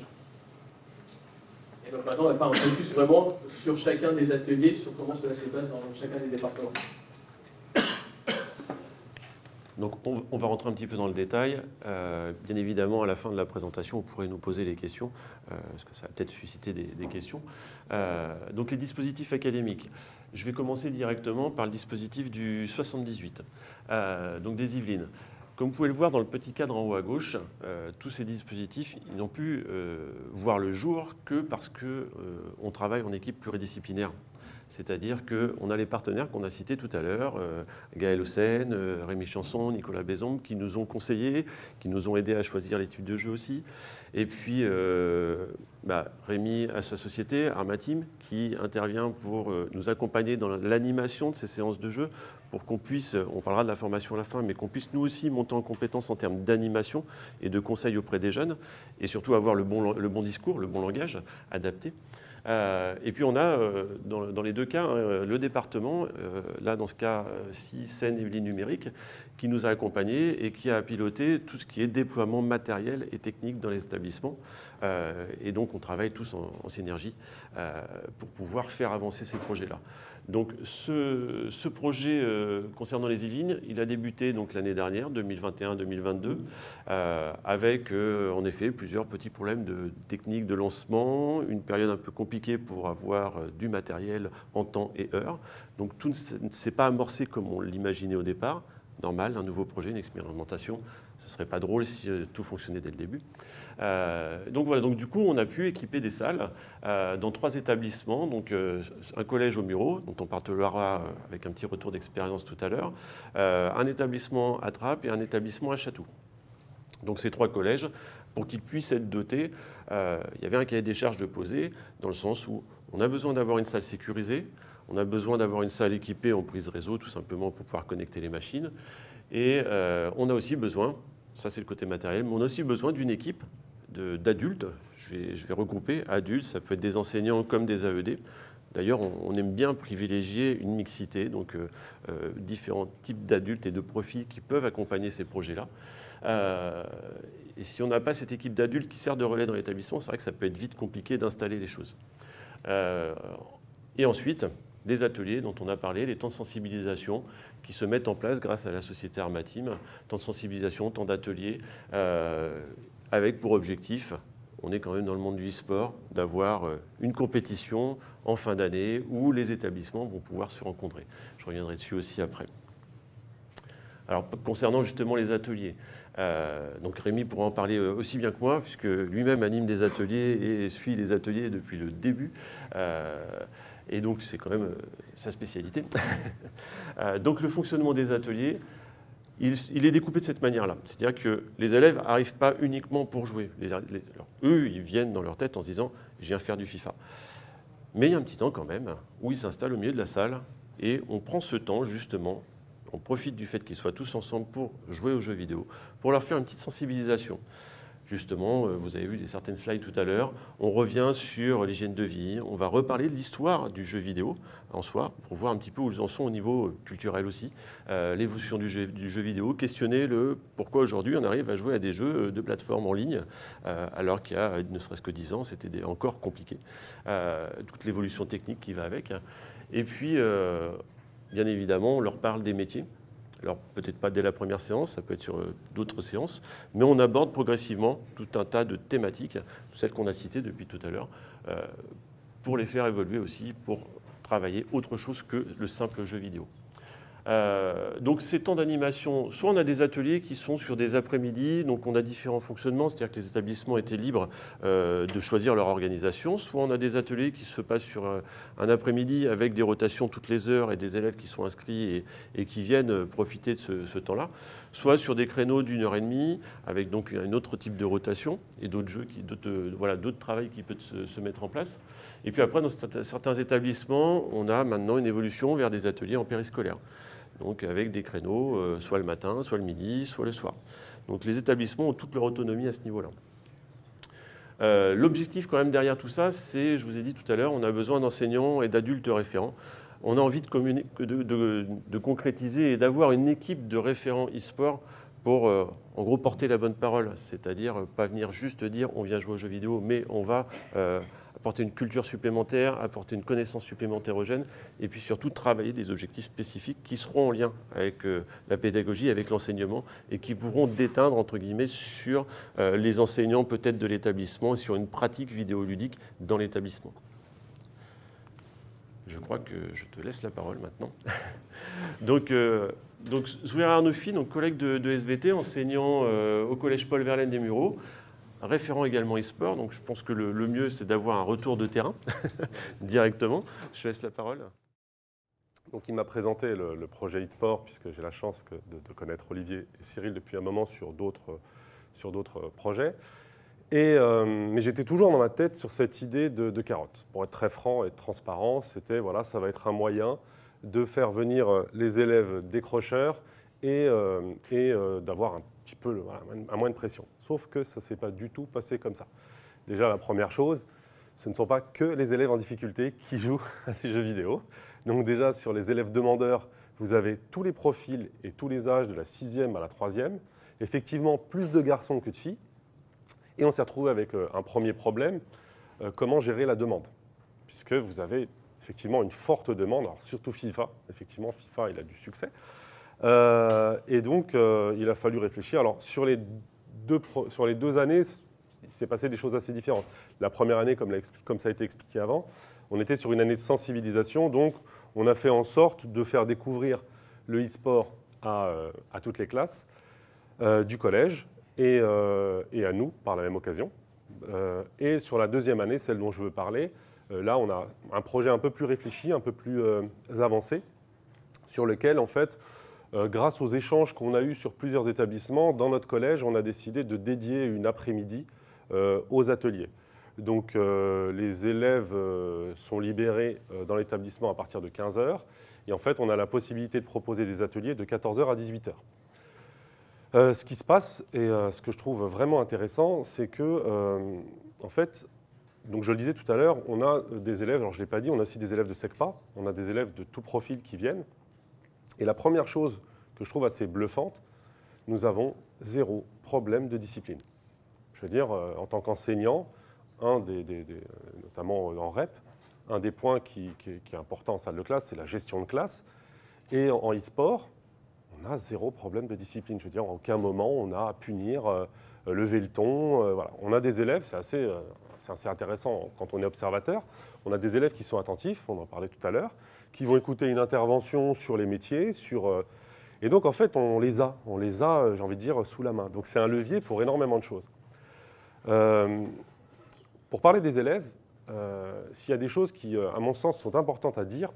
Speaker 1: Et donc maintenant, on va faire un focus vraiment sur chacun des ateliers, sur comment cela se passe dans chacun des départements.
Speaker 2: Donc on va rentrer un petit peu dans le détail. Bien évidemment, à la fin de la présentation, vous pourrez nous poser les questions, parce que ça va peut-être susciter des questions. Donc les dispositifs académiques. Je vais commencer directement par le dispositif du 78, donc des Yvelines. Comme vous pouvez le voir dans le petit cadre en haut à gauche, tous ces dispositifs n'ont pu voir le jour que parce qu'on travaille en équipe pluridisciplinaire. C'est-à-dire qu'on a les partenaires qu'on a cités tout à l'heure, Gaël Hossein, Rémi Chanson, Nicolas Bézombe, qui nous ont conseillés, qui nous ont aidés à choisir les types de jeux aussi. Et puis Rémi a sa société, Armatim, qui intervient pour nous accompagner dans l'animation de ces séances de jeu, pour qu'on puisse, on parlera de la formation à la fin, mais qu'on puisse nous aussi monter en compétence en termes d'animation et de conseils auprès des jeunes, et surtout avoir le bon discours, le bon langage adapté. Et puis on a, dans les deux cas, le département, là dans ce cas-ci, Seine-et-Yvelines numérique, qui nous a accompagnés et qui a piloté tout ce qui est déploiement matériel et technique dans les établissements. Et donc on travaille tous en synergie pour pouvoir faire avancer ces projets-là. Donc ce projet concernant les Yvelines, il a débuté l'année dernière, 2021-2022, avec en effet plusieurs petits problèmes de technique de lancement, une période un peu compliquée pour avoir du matériel en temps et heure. Donc tout ne s'est pas amorcé comme on l'imaginait au départ. Normal, un nouveau projet, une expérimentation, ce ne serait pas drôle si tout fonctionnait dès le début. Donc voilà, donc du coup on a pu équiper des salles dans 3 établissements, donc un collège au Mureaux, dont on parlera avec un petit retour d'expérience tout à l'heure, un établissement à Trappes et un établissement à Chatou. Donc ces 3 collèges, pour qu'ils puissent être dotés, il y avait un cahier des charges de poser, dans le sens où on a besoin d'avoir une salle sécurisée, on a besoin d'avoir une salle équipée en prise réseau, tout simplement pour pouvoir connecter les machines, et on a aussi besoin, ça c'est le côté matériel, mais on a aussi besoin d'une équipe d'adultes. Je vais regrouper adultes, ça peut être des enseignants comme des AED. D'ailleurs, on aime bien privilégier une mixité, donc différents types d'adultes et de profils qui peuvent accompagner ces projets-là. Et si on n'a pas cette équipe d'adultes qui sert de relais dans l'établissement, c'est vrai que ça peut être vite compliqué d'installer les choses. Et ensuite, les ateliers dont on a parlé, les temps de sensibilisation qui se mettent en place grâce à la société Armatim, temps de sensibilisation, temps d'atelier, avec pour objectif, on est quand même dans le monde du e-sport, d'avoir une compétition en fin d'année où les établissements vont pouvoir se rencontrer. Je reviendrai dessus aussi après. Alors, concernant justement les ateliers, donc Rémi pourra en parler aussi bien que moi, puisque lui-même anime des ateliers et suit les ateliers depuis le début. Et donc, c'est quand même sa spécialité. Donc, le fonctionnement des ateliers, il est découpé de cette manière-là. C'est-à-dire que les élèves n'arrivent pas uniquement pour jouer. Alors, eux, ils viennent dans leur tête en se disant « je viens faire du FIFA ». Mais il y a un petit temps quand même où ils s'installent au milieu de la salle et on prend ce temps justement, on profite du fait qu'ils soient tous ensemble pour jouer aux jeux vidéo, pour leur faire une petite sensibilisation. Justement, vous avez vu certaines slides tout à l'heure, on revient sur l'hygiène de vie, on va reparler de l'histoire du jeu vidéo en soi, pour voir un petit peu où ils en sont au niveau culturel aussi, l'évolution du jeu vidéo, questionner le pourquoi aujourd'hui on arrive à jouer à des jeux de plateforme en ligne, alors qu'il y a ne serait-ce que 10 ans, c'était encore compliqué. Toute l'évolution technique qui va avec. Et puis, bien évidemment, on leur parle des métiers. Alors peut-être pas dès la première séance, ça peut être sur d'autres séances, mais on aborde progressivement tout un tas de thématiques, celles qu'on a citées depuis tout à l'heure, pour les faire évoluer aussi, pour travailler autre chose que le simple jeu vidéo. Donc ces temps d'animation, soit on a des ateliers qui sont sur des après-midi, donc on a différents fonctionnements, c'est-à-dire que les établissements étaient libres de choisir leur organisation, soit on a des ateliers qui se passent sur un après-midi avec des rotations toutes les heures et des élèves qui sont inscrits et qui viennent profiter de ce temps-là, soit sur des créneaux d'1 heure et demie avec donc un autre type de rotation et d'autres jeux, d'autres travails qui peuvent se mettre en place. Et puis après, dans certains établissements, on a maintenant une évolution vers des ateliers en périscolaire. Donc avec des créneaux, soit le matin, soit le midi, soit le soir. Donc les établissements ont toute leur autonomie à ce niveau-là. L'objectif quand même derrière tout ça, c'est, je vous ai dit tout à l'heure, on a besoin d'enseignants et d'adultes référents. On a envie de concrétiser et d'avoir une équipe de référents e-sport pour, en gros, porter la bonne parole. C'est-à-dire pas venir juste dire on vient jouer aux jeux vidéo, mais on va apporter une culture supplémentaire, apporter une connaissance supplémentaire aux jeunes, et puis surtout travailler des objectifs spécifiques qui seront en lien avec la pédagogie, avec l'enseignement, et qui pourront déteindre, entre guillemets, sur les enseignants peut-être de l'établissement et sur une pratique vidéoludique dans l'établissement. Je crois que je te laisse la parole maintenant. Donc Zouyara Arnoufi, collègue de SVT, enseignant au collège Paul Verlaine des Mureaux, référent également e-sport, donc je pense que le mieux c'est d'avoir un retour de terrain directement. Je te laisse la parole.
Speaker 3: Donc il m'a présenté le projet e-sport, puisque j'ai la chance de connaître Olivier et Cyril depuis un moment sur d'autres projets. Mais j'étais toujours dans ma tête sur cette idée de carotte. Pour être très franc et transparent, c'était voilà, ça va être un moyen de faire venir les élèves décrocheurs et d'avoir un petit peu un moins de pression. Sauf que ça ne s'est pas du tout passé comme ça. Déjà, la première chose, ce ne sont pas que les élèves en difficulté qui jouent à des jeux vidéo. Donc déjà, sur les élèves demandeurs, vous avez tous les profils et tous les âges de la 6e à la 3e. Effectivement, plus de garçons que de filles. Et on s'est retrouvé avec un premier problème, comment gérer la demande. Puisque vous avez effectivement une forte demande, alors surtout FIFA. Effectivement, FIFA, il a du succès. Et donc, il a fallu réfléchir. Alors, sur les deux années, il s'est passé des choses assez différentes. La première année, comme ça a été expliqué avant, on était sur une année de sensibilisation. Donc, on a fait en sorte de faire découvrir le e-sport à toutes les classes du collège et à nous, par la même occasion. Et sur la deuxième année, celle dont je veux parler, là, on a un projet un peu plus réfléchi, un peu plus avancé, sur lequel, en fait, grâce aux échanges qu'on a eus sur plusieurs établissements, dans notre collège, on a décidé de dédier une après-midi aux ateliers. Donc les élèves sont libérés dans l'établissement à partir de 15h. Et en fait, on a la possibilité de proposer des ateliers de 14h à 18h. Ce qui se passe, et ce que je trouve vraiment intéressant, c'est que, en fait, donc je le disais tout à l'heure, on a des élèves, alors je ne l'ai pas dit, on a aussi des élèves de SECPA, on a des élèves de tout profil qui viennent. Et la première chose que je trouve assez bluffante, nous avons 0 problème de discipline. Je veux dire, en tant qu'enseignant, notamment en REP, un des points qui est important en salle de classe, c'est la gestion de classe. Et en e-sport, on a 0 problème de discipline. Je veux dire, en aucun moment, on a à punir, lever le ton. Voilà. On a des élèves, c'est assez intéressant quand on est observateur. On a des élèves qui sont attentifs, on en parlait tout à l'heure, qui vont écouter une intervention sur les métiers, et donc en fait on les a, j'ai envie de dire, sous la main. Donc c'est un levier pour énormément de choses. Pour parler des élèves, s'il y a des choses qui, à mon sens, sont importantes à dire,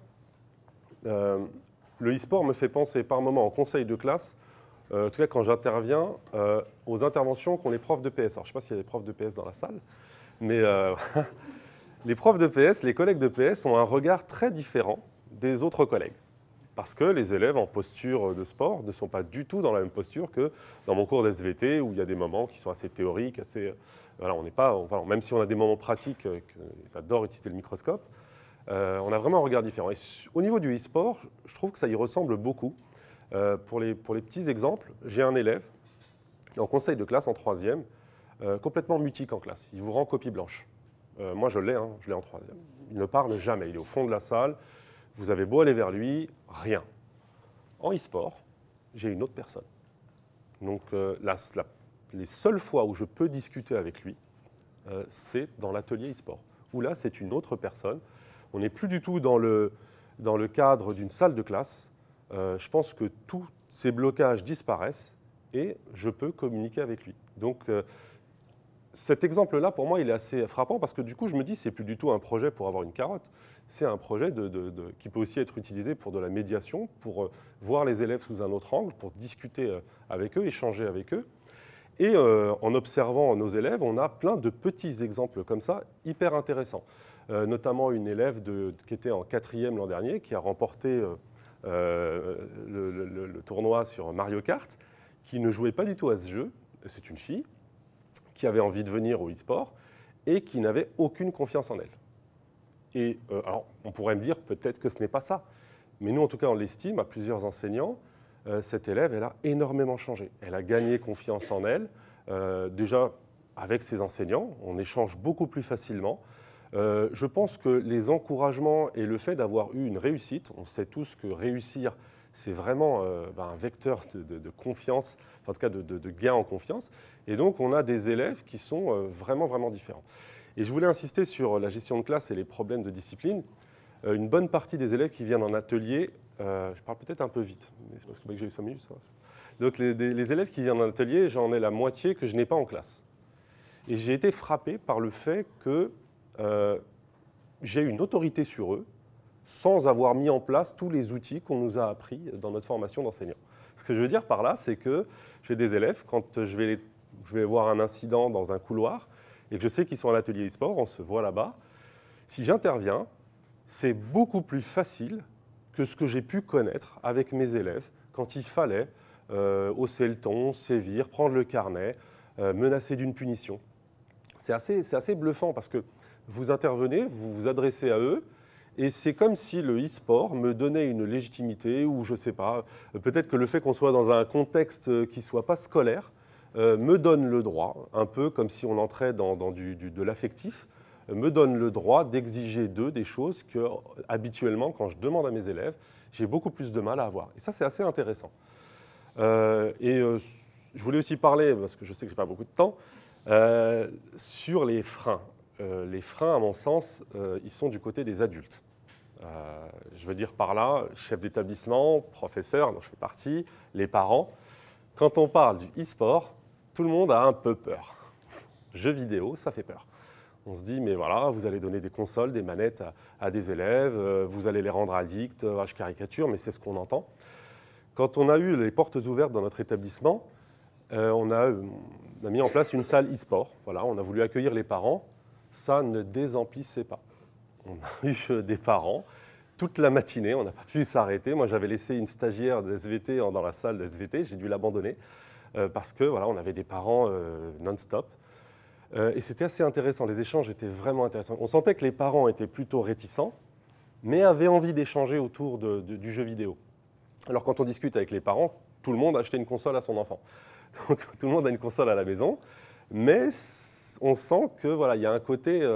Speaker 3: le e-sport me fait penser par moments en conseil de classe, en tout cas quand j'interviens, aux interventions qu'ont les profs de PS. Alors je ne sais pas s'il y a des profs de PS dans la salle, mais les profs de PS, les collègues de PS ont un regard très différent des autres collègues. Parce que les élèves en posture de sport ne sont pas du tout dans la même posture que dans mon cours d'SVT, où il y a des moments qui sont assez théoriques, voilà, on n'est pas, même si on a des moments pratiques, ils adorent utiliser le microscope, on a vraiment un regard différent. Et au niveau du e-sport, je trouve que ça y ressemble beaucoup. Pour les petits exemples, j'ai un élève en conseil de classe en 3e, complètement mutique en classe. Il vous rend copie blanche. Moi, je l'ai en 3e. Il ne parle jamais, il est au fond de la salle. Vous avez beau aller vers lui, rien. En e-sport, j'ai une autre personne. Donc, les seules fois où je peux discuter avec lui, c'est dans l'atelier e-sport, où là, c'est une autre personne. On n'est plus du tout dans le cadre d'une salle de classe. Je pense que tous ces blocages disparaissent et je peux communiquer avec lui. Donc, cet exemple-là, pour moi, il est assez frappant parce que du coup, je me dis, c'est plus du tout un projet pour avoir une carotte. C'est un projet qui peut aussi être utilisé pour de la médiation, pour voir les élèves sous un autre angle, pour discuter avec eux, échanger avec eux. Et en observant nos élèves, on a plein de petits exemples comme ça, hyper intéressants. Notamment une élève qui était en 4e l'an dernier, qui a remporté le tournoi sur Mario Kart, qui ne jouait pas du tout à ce jeu. C'est une fille qui avait envie de venir au e-sport et qui n'avait aucune confiance en elle. Et alors, on pourrait me dire peut-être que ce n'est pas ça. Mais nous, en tout cas, on l'estime, à plusieurs enseignants, cette élève, elle a énormément changé. Elle a gagné confiance en elle. Déjà, avec ses enseignants, on échange beaucoup plus facilement. Je pense que les encouragements et le fait d'avoir eu une réussite, on sait tous que réussir, c'est vraiment un vecteur de confiance, enfin, en tout cas de gain en confiance. Et donc, on a des élèves qui sont vraiment, vraiment différents. Et je voulais insister sur la gestion de classe et les problèmes de discipline. Une bonne partie des élèves qui viennent en atelier, je parle peut-être un peu vite, mais c'est parce que j'ai eu 5 minutes. Ça. Donc, les élèves qui viennent en atelier, j'en ai la moitié que je n'ai pas en classe. Et j'ai été frappé par le fait que j'ai une autorité sur eux sans avoir mis en place tous les outils qu'on nous a appris dans notre formation d'enseignant. Ce que je veux dire par là, c'est que j'ai des élèves, quand je vais voir un incident dans un couloir et que je sais qu'ils sont à l'atelier e-sport, on se voit là-bas, si j'interviens, c'est beaucoup plus facile que ce que j'ai pu connaître avec mes élèves quand il fallait hausser le ton, sévir, prendre le carnet, menacer d'une punition. C'est assez bluffant parce que vous intervenez, vous vous adressez à eux, et c'est comme si le e-sport me donnait une légitimité, ou je ne sais pas, peut-être que le fait qu'on soit dans un contexte qui ne soit pas scolaire me donne le droit, un peu comme si on entrait dans de l'affectif, me donne le droit d'exiger d'eux des choses que, habituellement, quand je demande à mes élèves, j'ai beaucoup plus de mal à avoir. Et ça, c'est assez intéressant. Je voulais aussi parler, parce que je sais que je n'ai pas beaucoup de temps, sur les freins. Les freins, à mon sens, ils sont du côté des adultes. Je veux dire par là, chef d'établissement, professeur, dont je fais partie, les parents. Quand on parle du e-sport, tout le monde a un peu peur. Jeux vidéo, ça fait peur. On se dit, mais voilà, vous allez donner des consoles, des manettes à des élèves, vous allez les rendre addicts, je caricature, mais c'est ce qu'on entend. Quand on a eu les portes ouvertes dans notre établissement, on a mis en place une salle e-sport. Voilà, on a voulu accueillir les parents. Ça ne désemplissait pas. On a eu des parents toute la matinée, on n'a pas pu s'arrêter. Moi, j'avais laissé une stagiaire de SVT dans la salle de SVT, j'ai dû l'abandonner parce que voilà, on avait des parents non-stop. Et c'était assez intéressant, les échanges étaient vraiment intéressants. On sentait que les parents étaient plutôt réticents, mais avaient envie d'échanger autour du jeu vidéo. Alors quand on discute avec les parents, tout le monde a acheté une console à son enfant. Donc tout le monde a une console à la maison, mais on sent que voilà, il y a un côté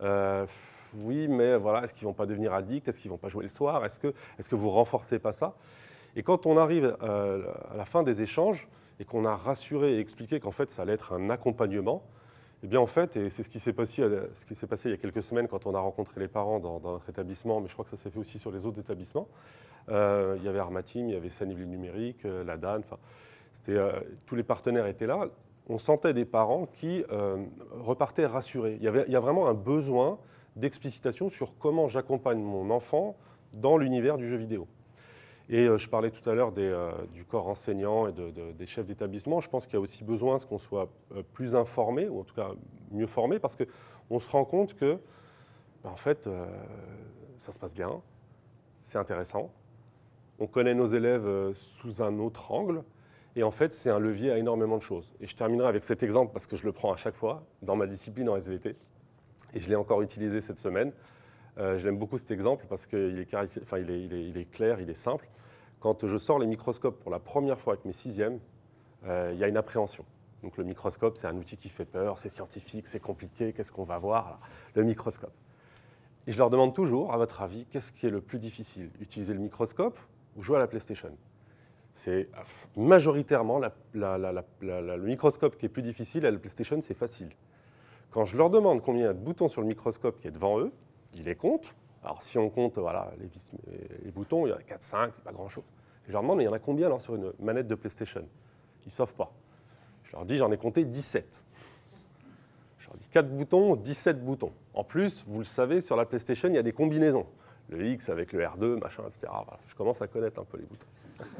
Speaker 3: oui, mais voilà, est-ce qu'ils ne vont pas devenir addicts? Est-ce qu'ils ne vont pas jouer le soir? Est-ce que vous ne renforcez pas ça? Et quand on arrive à la fin des échanges et qu'on a rassuré et expliqué qu'en fait ça allait être un accompagnement, eh bien en fait, et c'est ce qui s'est passé il y a quelques semaines quand on a rencontré les parents dans notre établissement, mais je crois que ça s'est fait aussi sur les autres établissements. Il y avait Armatim, il y avait Saniville Numérique, la DAN, tous les partenaires étaient là. On sentait des parents qui repartaient rassurés. Il y a vraiment un besoin d'explicitation sur comment j'accompagne mon enfant dans l'univers du jeu vidéo. Et je parlais tout à l'heure du corps enseignant et des chefs d'établissement. Je pense qu'il y a aussi besoin qu'on soit plus informé, ou en tout cas mieux formé, parce qu'on se rend compte que, en fait, ça se passe bien, c'est intéressant. On connaît nos élèves sous un autre angle, et en fait, c'est un levier à énormément de choses. Et je terminerai avec cet exemple, parce que je le prends à chaque fois, dans ma discipline en SVT, et je l'ai encore utilisé cette semaine. Je l'aime beaucoup cet exemple parce qu'il est clair, il est simple. Quand je sors les microscopes pour la première fois avec mes sixièmes, il y a une appréhension. Donc le microscope, c'est un outil qui fait peur, c'est scientifique, c'est compliqué, qu'est-ce qu'on va voir là? Le microscope. Et je leur demande toujours, à votre avis, qu'est-ce qui est le plus difficile? Utiliser le microscope ou jouer à la PlayStation? C'est majoritairement le microscope qui est plus difficile, et la PlayStation, c'est facile. Quand je leur demande combien il y a de boutons sur le microscope qui est devant eux, ils les comptent. Alors, si on compte voilà, les boutons, il y en a 4, 5, pas grand-chose. Je leur demande, mais il y en a combien alors, sur une manette de PlayStation? Ils ne savent pas. Je leur dis, j'en ai compté 17. Je leur dis 4 boutons, 17 boutons. En plus, vous le savez, sur la PlayStation, il y a des combinaisons. Le X avec le R2, machin, etc. Voilà. Je commence à connaître un peu les boutons.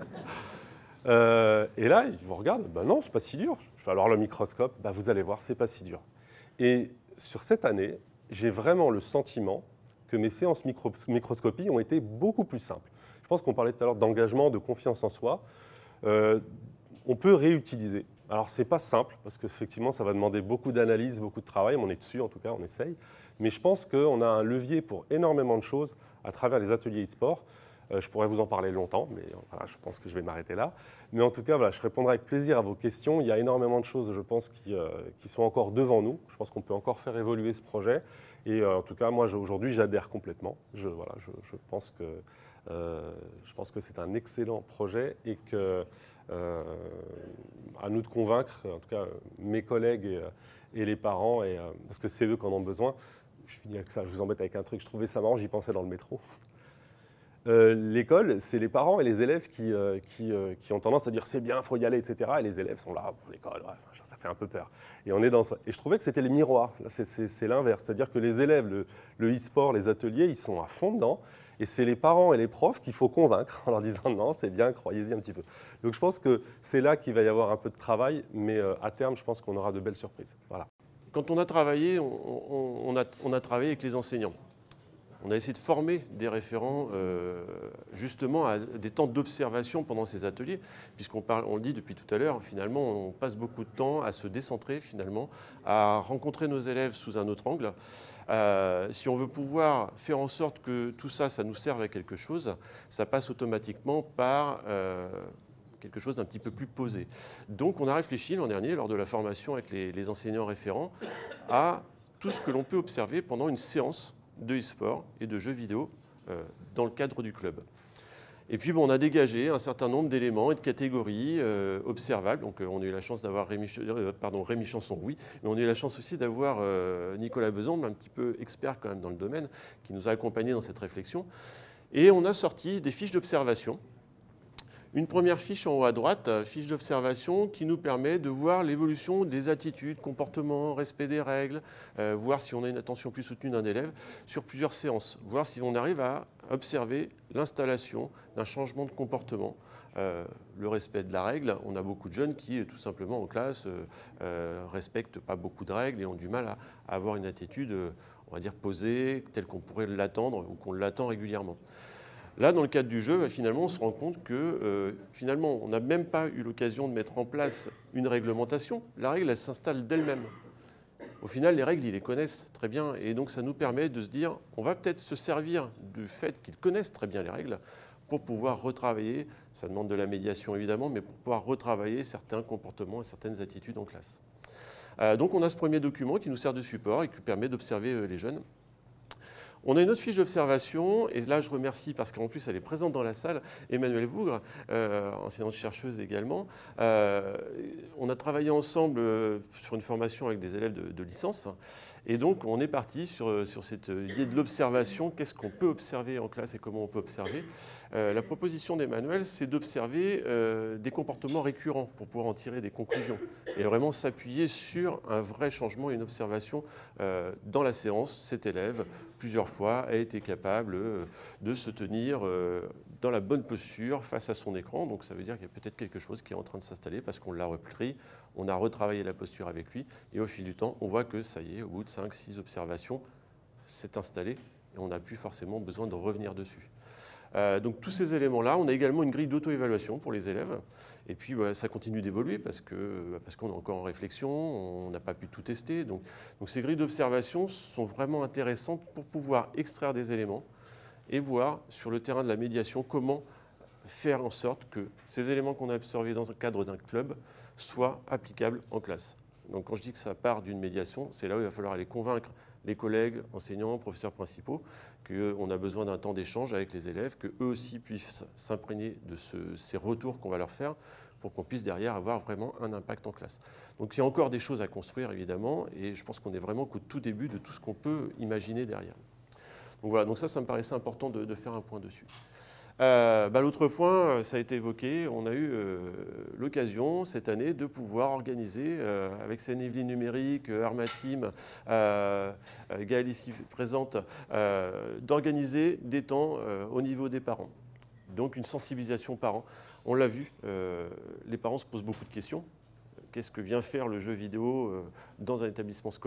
Speaker 3: Et là, ils vous regardent, ben non, c'est pas si dur. Je fais alors le microscope, ben vous allez voir, c'est pas si dur. Et sur cette année, j'ai vraiment le sentiment que mes séances microscopie ont été beaucoup plus simples. Je pense qu'on parlait tout à l'heure d'engagement, de confiance en soi. On peut réutiliser. Alors, ce n'est pas simple, parce qu'effectivement, ça va demander beaucoup d'analyse, beaucoup de travail. On est dessus, en tout cas, on essaye. Mais je pense qu'on a un levier pour énormément de choses à travers les ateliers e-sport. Je pourrais vous en parler longtemps, mais voilà, je pense que je vais m'arrêter là. Mais en tout cas, voilà, je répondrai avec plaisir à vos questions. Il y a énormément de choses, je pense, qui sont encore devant nous. Je pense qu'on peut encore faire évoluer ce projet. Et en tout cas, moi, aujourd'hui, j'adhère complètement. Je pense que c'est un excellent projet et que, à nous de convaincre, en tout cas, mes collègues et les parents, parce que c'est eux qui en ont besoin. Je finis avec ça, je vous embête avec un truc. Je trouvais ça marrant, j'y pensais dans le métro. L'école, c'est les parents et les élèves qui ont tendance à dire c'est bien, il faut y aller, etc. Et les élèves sont là pour l'école, ouais, ça fait un peu peur. Et on est dans ça. Et je trouvais que c'était les miroirs. C'est l'inverse, c'est-à-dire que les élèves, le e-sport, les ateliers, ils sont à fond dedans. Et c'est les parents et les profs qu'il faut convaincre en leur disant non, c'est bien, croyez-y un petit peu. Donc je pense que c'est là qu'il va y avoir un peu de travail, mais à terme, je pense qu'on aura de belles surprises. Voilà.
Speaker 2: Quand on a travaillé, on a travaillé avec les enseignants. On a essayé de former des référents justement à des temps d'observation pendant ces ateliers, puisqu'on le dit depuis tout à l'heure, finalement, on passe beaucoup de temps à se décentrer, finalement, à rencontrer nos élèves sous un autre angle. Si on veut pouvoir faire en sorte que tout ça, ça nous serve à quelque chose, ça passe automatiquement par quelque chose d'un petit peu plus posé. Donc on a réfléchi l'an dernier, lors de la formation avec les enseignants référents, à tout ce que l'on peut observer pendant une séance de e-sport et de jeux vidéo dans le cadre du club. Et puis, on a dégagé un certain nombre d'éléments et de catégories observables. Donc, on a eu la chance d'avoir Rémi Chanson, oui, mais on a eu la chance aussi d'avoir Nicolas Beson, un petit peu expert quand même dans le domaine, qui nous a accompagnés dans cette réflexion. Et on a sorti des fiches d'observation. Une première fiche en haut à droite, fiche d'observation qui nous permet de voir l'évolution des attitudes, comportements, respect des règles, voir si on a une attention plus soutenue d'un élève sur plusieurs séances, voir si on arrive à observer l'installation d'un changement de comportement. Le respect de la règle, on a beaucoup de jeunes qui, tout simplement en classe, respectent pas beaucoup de règles et ont du mal à avoir une attitude, on va dire, posée, telle qu'on pourrait l'attendre ou qu'on l'attend régulièrement. Là, dans le cadre du jeu, finalement, on se rend compte que finalement, on n'a même pas eu l'occasion de mettre en place une réglementation. La règle, elle s'installe d'elle-même. Au final, les règles, ils les connaissent très bien. Et donc, ça nous permet de se dire, on va peut-être se servir du fait qu'ils connaissent très bien les règles pour pouvoir retravailler, ça demande de la médiation évidemment, mais pour pouvoir retravailler certains comportements et certaines attitudes en classe. Donc, on a ce premier document qui nous sert de support et qui permet d'observer les jeunes. On a une autre fiche d'observation, et là je remercie parce qu'en plus elle est présente dans la salle, Emmanuelle Vougre, enseignante-chercheuse également. On a travaillé ensemble sur une formation avec des élèves de licence, et donc on est parti sur cette idée de l'observation, qu'est-ce qu'on peut observer en classe et comment on peut observer. La proposition d'Emmanuelle, c'est d'observer des comportements récurrents pour pouvoir en tirer des conclusions, et vraiment s'appuyer sur un vrai changement et une observation dans la séance. Cet élève, plusieurs fois, a été capable de se tenir dans la bonne posture face à son écran. Donc ça veut dire qu'il y a peut-être quelque chose qui est en train de s'installer parce qu'on l'a repris, on a retravaillé la posture avec lui, et au fil du temps, on voit que ça y est, au bout de 5-6 observations, c'est installé et on n'a plus forcément besoin de revenir dessus. Donc tous ces éléments-là, on a également une grille d'auto-évaluation pour les élèves. Et puis ça continue d'évoluer parce qu'on est encore en réflexion, on n'a pas pu tout tester. Donc ces grilles d'observation sont vraiment intéressantes pour pouvoir extraire des éléments et voir sur le terrain de la médiation comment faire en sorte que ces éléments qu'on a observés dans le cadre d'un club soient applicables en classe. Donc quand je dis que ça part d'une médiation, c'est là où il va falloir aller convaincre les collègues, enseignants, professeurs principaux, qu'on a besoin d'un temps d'échange avec les élèves, qu'eux aussi puissent s'imprégner de ces retours qu'on va leur faire pour qu'on puisse derrière avoir vraiment un impact en classe. Donc il y a encore des choses à construire évidemment, et je pense qu'on est vraiment qu'au tout début de tout ce qu'on peut imaginer derrière. Donc voilà, donc ça me paraissait important de faire un point dessus. L'autre point, ça a été évoqué, on a eu l'occasion cette année de pouvoir organiser, avec Sénévely Numérique, Armatim, Gaëlle ici présente, d'organiser des temps au niveau des parents. Donc une sensibilisation parents. On l'a vu, les parents se posent beaucoup de questions. Qu'est-ce que vient faire le jeu vidéo dans un établissement scolaire ?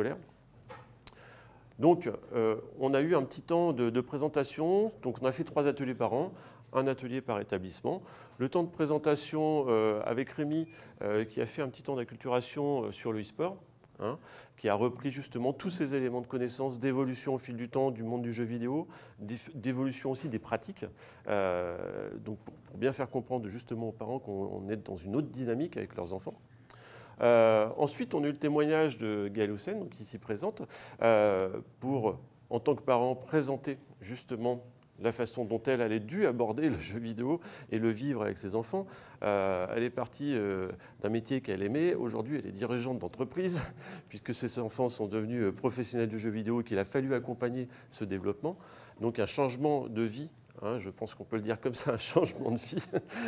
Speaker 2: Donc, on a eu un petit temps de présentation. Donc, on a fait 3 ateliers par an, un atelier par établissement. Le temps de présentation avec Rémi, qui a fait un petit temps d'acculturation sur le e-sport, qui a repris justement tous ces éléments de connaissance, d'évolution au fil du temps du monde du jeu vidéo, d'évolution aussi des pratiques. Donc, pour bien faire comprendre justement aux parents qu'on est dans une autre dynamique avec leurs enfants. Ensuite, on a eu le témoignage de Gaëlle Houssen, donc ici présente, pour, en tant que parent, présenter justement la façon dont elle allait dû aborder le jeu vidéo et le vivre avec ses enfants. Elle est partie d'un métier qu'elle aimait. Aujourd'hui, elle est dirigeante d'entreprise, puisque ses enfants sont devenus professionnels du jeu vidéo et qu'il a fallu accompagner ce développement. Donc un changement de vie. Je pense qu'on peut le dire comme ça, un changement de vie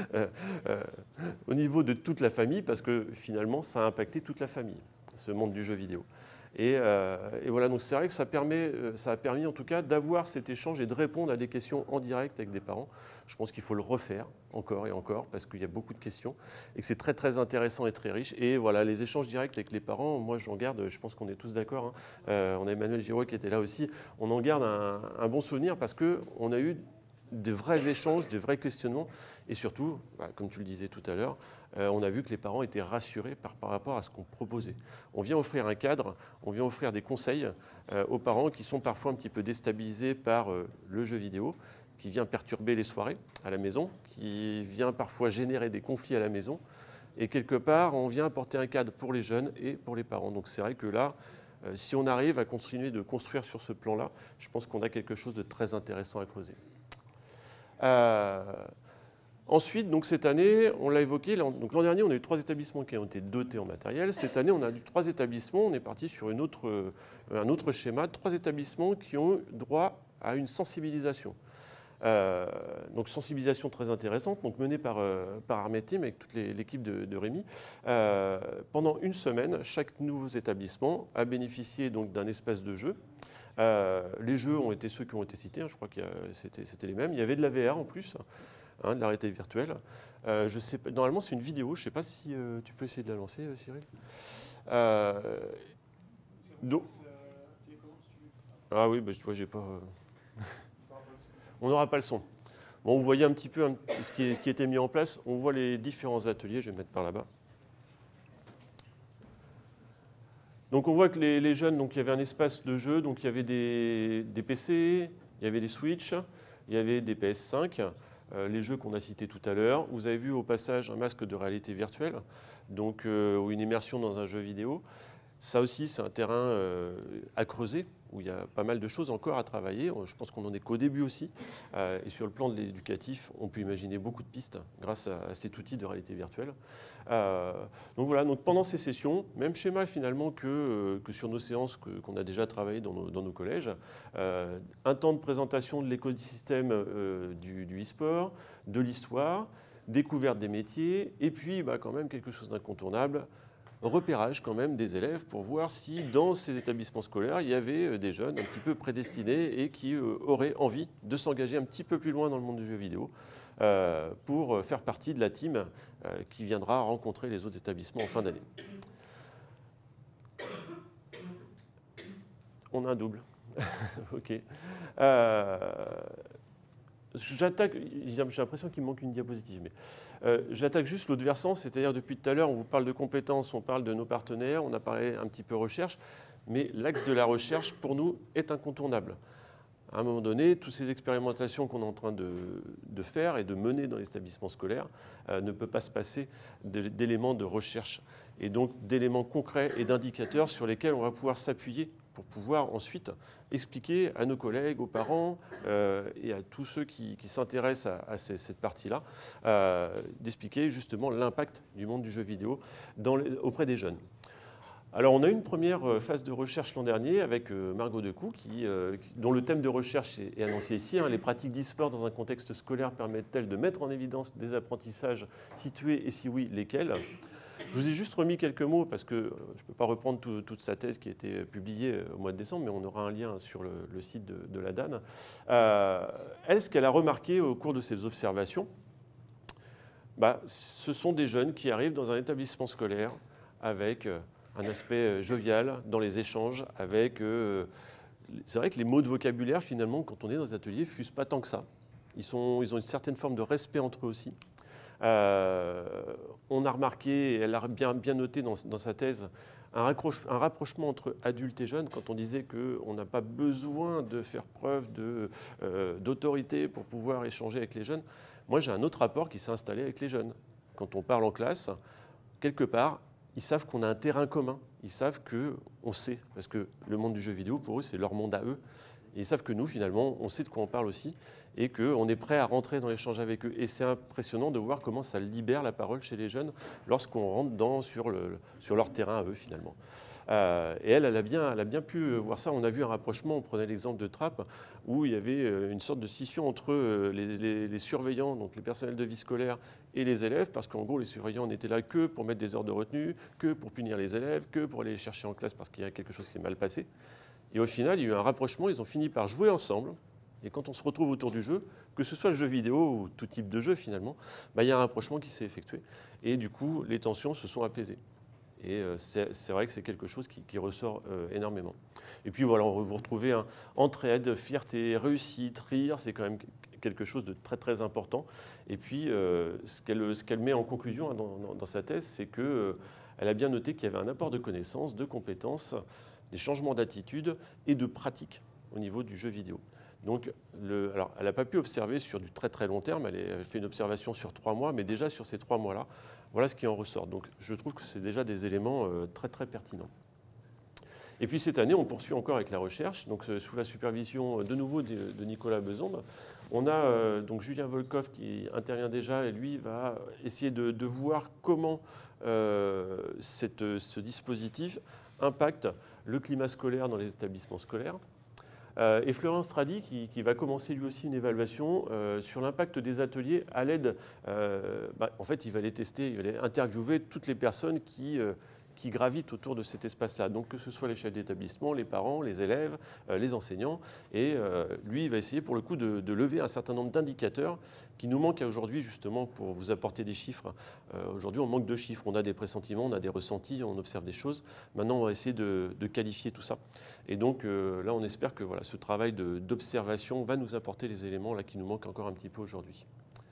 Speaker 2: au niveau de toute la famille, parce que finalement, ça a impacté toute la famille, ce monde du jeu vidéo. Et voilà, donc c'est vrai que ça a permis en tout cas d'avoir cet échange et de répondre à des questions en direct avec des parents. Je pense qu'il faut le refaire encore et encore, parce qu'il y a beaucoup de questions et que c'est très très intéressant et très riche. Et voilà, les échanges directs avec les parents, moi j'en garde, je pense qu'on est tous d'accord, on a Emmanuel Giraud qui était là aussi, on en garde un bon souvenir parce qu'on a eu des vrais échanges, des vrais questionnements, et surtout, comme tu le disais tout à l'heure, on a vu que les parents étaient rassurés par rapport à ce qu'on proposait. On vient offrir un cadre, on vient offrir des conseils aux parents qui sont parfois un petit peu déstabilisés par le jeu vidéo, qui vient perturber les soirées à la maison, qui vient parfois générer des conflits à la maison, et quelque part, on vient apporter un cadre pour les jeunes et pour les parents. Donc c'est vrai que là, Si on arrive à continuer de construire sur ce plan-là, je pense qu'on a quelque chose de très intéressant à creuser. Ensuite, donc cette année, on l'a évoqué, l'an dernier, on a eu 3 établissements qui ont été dotés en matériel. Cette année, on a eu 3 établissements, on est parti sur un autre schéma, 3 établissements qui ont eu droit à une sensibilisation. Donc sensibilisation très intéressante, donc menée par Armed Team avec toute l'équipe de Rémi. Pendant une semaine, chaque nouveau établissement a bénéficié donc d'un espace de jeu. Les jeux ont été ceux qui ont été cités, hein, je crois que c'était les mêmes. Il y avait de la VR en plus, hein, de la réalité virtuelle. Je sais pas, normalement c'est une vidéo, je ne sais pas si tu peux essayer de la lancer, Cyril. Ah oui, bah, je vois, j'ai pas. On n'aura pas le son. Bon, vous voyez un petit peu ce qui a été mis en place. On voit les différents ateliers. Je vais me mettre par là-bas. Donc on voit que les jeunes, donc il y avait un espace de jeu. Donc il y avait des PC, il y avait des Switch, il y avait des PS5, les jeux qu'on a cités tout à l'heure. Vous avez vu au passage un masque de réalité virtuelle, donc ou une immersion dans un jeu vidéo. Ça aussi, c'est un terrain à creuser, où il y a pas mal de choses encore à travailler. Je pense qu'on n'en est qu'au début aussi. Et sur le plan de l'éducatif, on peut imaginer beaucoup de pistes grâce à cet outil de réalité virtuelle. Donc voilà, donc pendant ces sessions, même schéma finalement que sur nos séances qu'on a déjà travaillé dans nos collèges. Un temps de présentation de l'écosystème du e-sport, de l'histoire, découverte des métiers, et puis quand même quelque chose d'incontournable, repérage quand même des élèves pour voir si dans ces établissements scolaires, il y avait des jeunes un petit peu prédestinés et qui auraient envie de s'engager un petit peu plus loin dans le monde du jeu vidéo pour faire partie de la team qui viendra rencontrer les autres établissements en fin d'année. On a un double. OK. J'attaque, j'ai l'impression qu'il me manque une diapositive, mais j'attaque juste l'autre versant, c'est-à-dire depuis tout à l'heure, on vous parle de compétences, on parle de nos partenaires, on a parlé un petit peu recherche, mais l'axe de la recherche, pour nous, est incontournable. À un moment donné, toutes ces expérimentations qu'on est en train de faire et de mener dans les établissements scolaires ne peuvent pas se passer d'éléments de recherche et donc d'éléments concrets et d'indicateurs sur lesquels on va pouvoir s'appuyer pour pouvoir ensuite expliquer à nos collègues, aux parents et à tous ceux qui s'intéressent à cette partie-là, d'expliquer justement l'impact du monde du jeu vidéo auprès des jeunes. Alors on a eu une première phase de recherche l'an dernier avec Margot Decoux, dont le thème de recherche est annoncé ici. Les pratiques d'e-sport dans un contexte scolaire permettent-elles de mettre en évidence des apprentissages situés et si oui, lesquels ? Je vous ai juste remis quelques mots parce que je ne peux pas reprendre toute sa thèse qui a été publiée au mois de décembre, mais on aura un lien sur le site de la DAN. Elle, ce qu'elle a remarqué au cours de ses observations, ce sont des jeunes qui arrivent dans un établissement scolaire avec un aspect jovial dans les échanges, avec... c'est vrai que les mots de vocabulaire, finalement, quand on est dans les ateliers, ne fusent pas tant que ça. Ils ont une certaine forme de respect entre eux aussi. On a remarqué, et elle a bien noté dans sa thèse, un rapprochement entre adultes et jeunes, quand on disait qu'on n'a pas besoin de faire preuve d'autorité pour pouvoir échanger avec les jeunes. Moi, j'ai un autre rapport qui s'est installé avec les jeunes. Quand on parle en classe, quelque part, ils savent qu'on a un terrain commun. Ils savent qu'on sait, parce que le monde du jeu vidéo, pour eux, c'est leur monde à eux. Et ils savent que nous, finalement, on sait de quoi on parle aussi et qu'on est prêt à rentrer dans l'échange avec eux. Et c'est impressionnant de voir comment ça libère la parole chez les jeunes lorsqu'on rentre sur leur terrain à eux, finalement. Et elle a bien pu voir ça. On a vu un rapprochement, on prenait l'exemple de Trappes, où il y avait une sorte de scission entre les surveillants, donc les personnels de vie scolaire, et les élèves, parce qu'en gros, les surveillants n'étaient là que pour mettre des heures de retenue, que pour punir les élèves, que pour aller les chercher en classe parce qu'il y a quelque chose qui s'est mal passé. Et au final, il y a eu un rapprochement, ils ont fini par jouer ensemble. Et quand on se retrouve autour du jeu, que ce soit le jeu vidéo ou tout type de jeu finalement, il y a un rapprochement qui s'est effectué. Et du coup, les tensions se sont apaisées. Et c'est vrai que c'est quelque chose qui ressort énormément. Et puis voilà, vous retrouvez entraide, fierté, réussite, rire, c'est quand même quelque chose de très très important. Et puis ce qu'elle met en conclusion dans sa thèse, c'est qu'elle a bien noté qu'il y avait un apport de connaissances, de compétences, des changements d'attitude et de pratique au niveau du jeu vidéo. Donc, alors, elle n'a pas pu observer sur du très très long terme, elle fait une observation sur 3 mois, mais déjà sur ces 3 mois-là, voilà ce qui en ressort. Donc je trouve que c'est déjà des éléments très très pertinents. Et puis cette année, on poursuit encore avec la recherche, donc sous la supervision de nouveau de Nicolas Besombe. On a donc Julien Volkov qui intervient déjà et lui va essayer de voir comment ce dispositif impacte le climat scolaire dans les établissements scolaires. Et Florian Stradi qui va commencer lui aussi une évaluation sur l'impact des ateliers à l'aide. En fait, il va les tester, il va aller interviewer toutes les personnes qui gravitent autour de cet espace-là. Donc que ce soit les chefs d'établissement, les parents, les élèves, les enseignants. Et lui, il va essayer pour le coup de lever un certain nombre d'indicateurs qui nous manquent aujourd'hui justement pour vous apporter des chiffres. Aujourd'hui, on manque de chiffres. On a des pressentiments, on a des ressentis, on observe des choses. Maintenant, on va essayer de qualifier tout ça. Et donc là, on espère que voilà, ce travail d'observation va nous apporter les éléments là, qui nous manquent encore un petit peu aujourd'hui.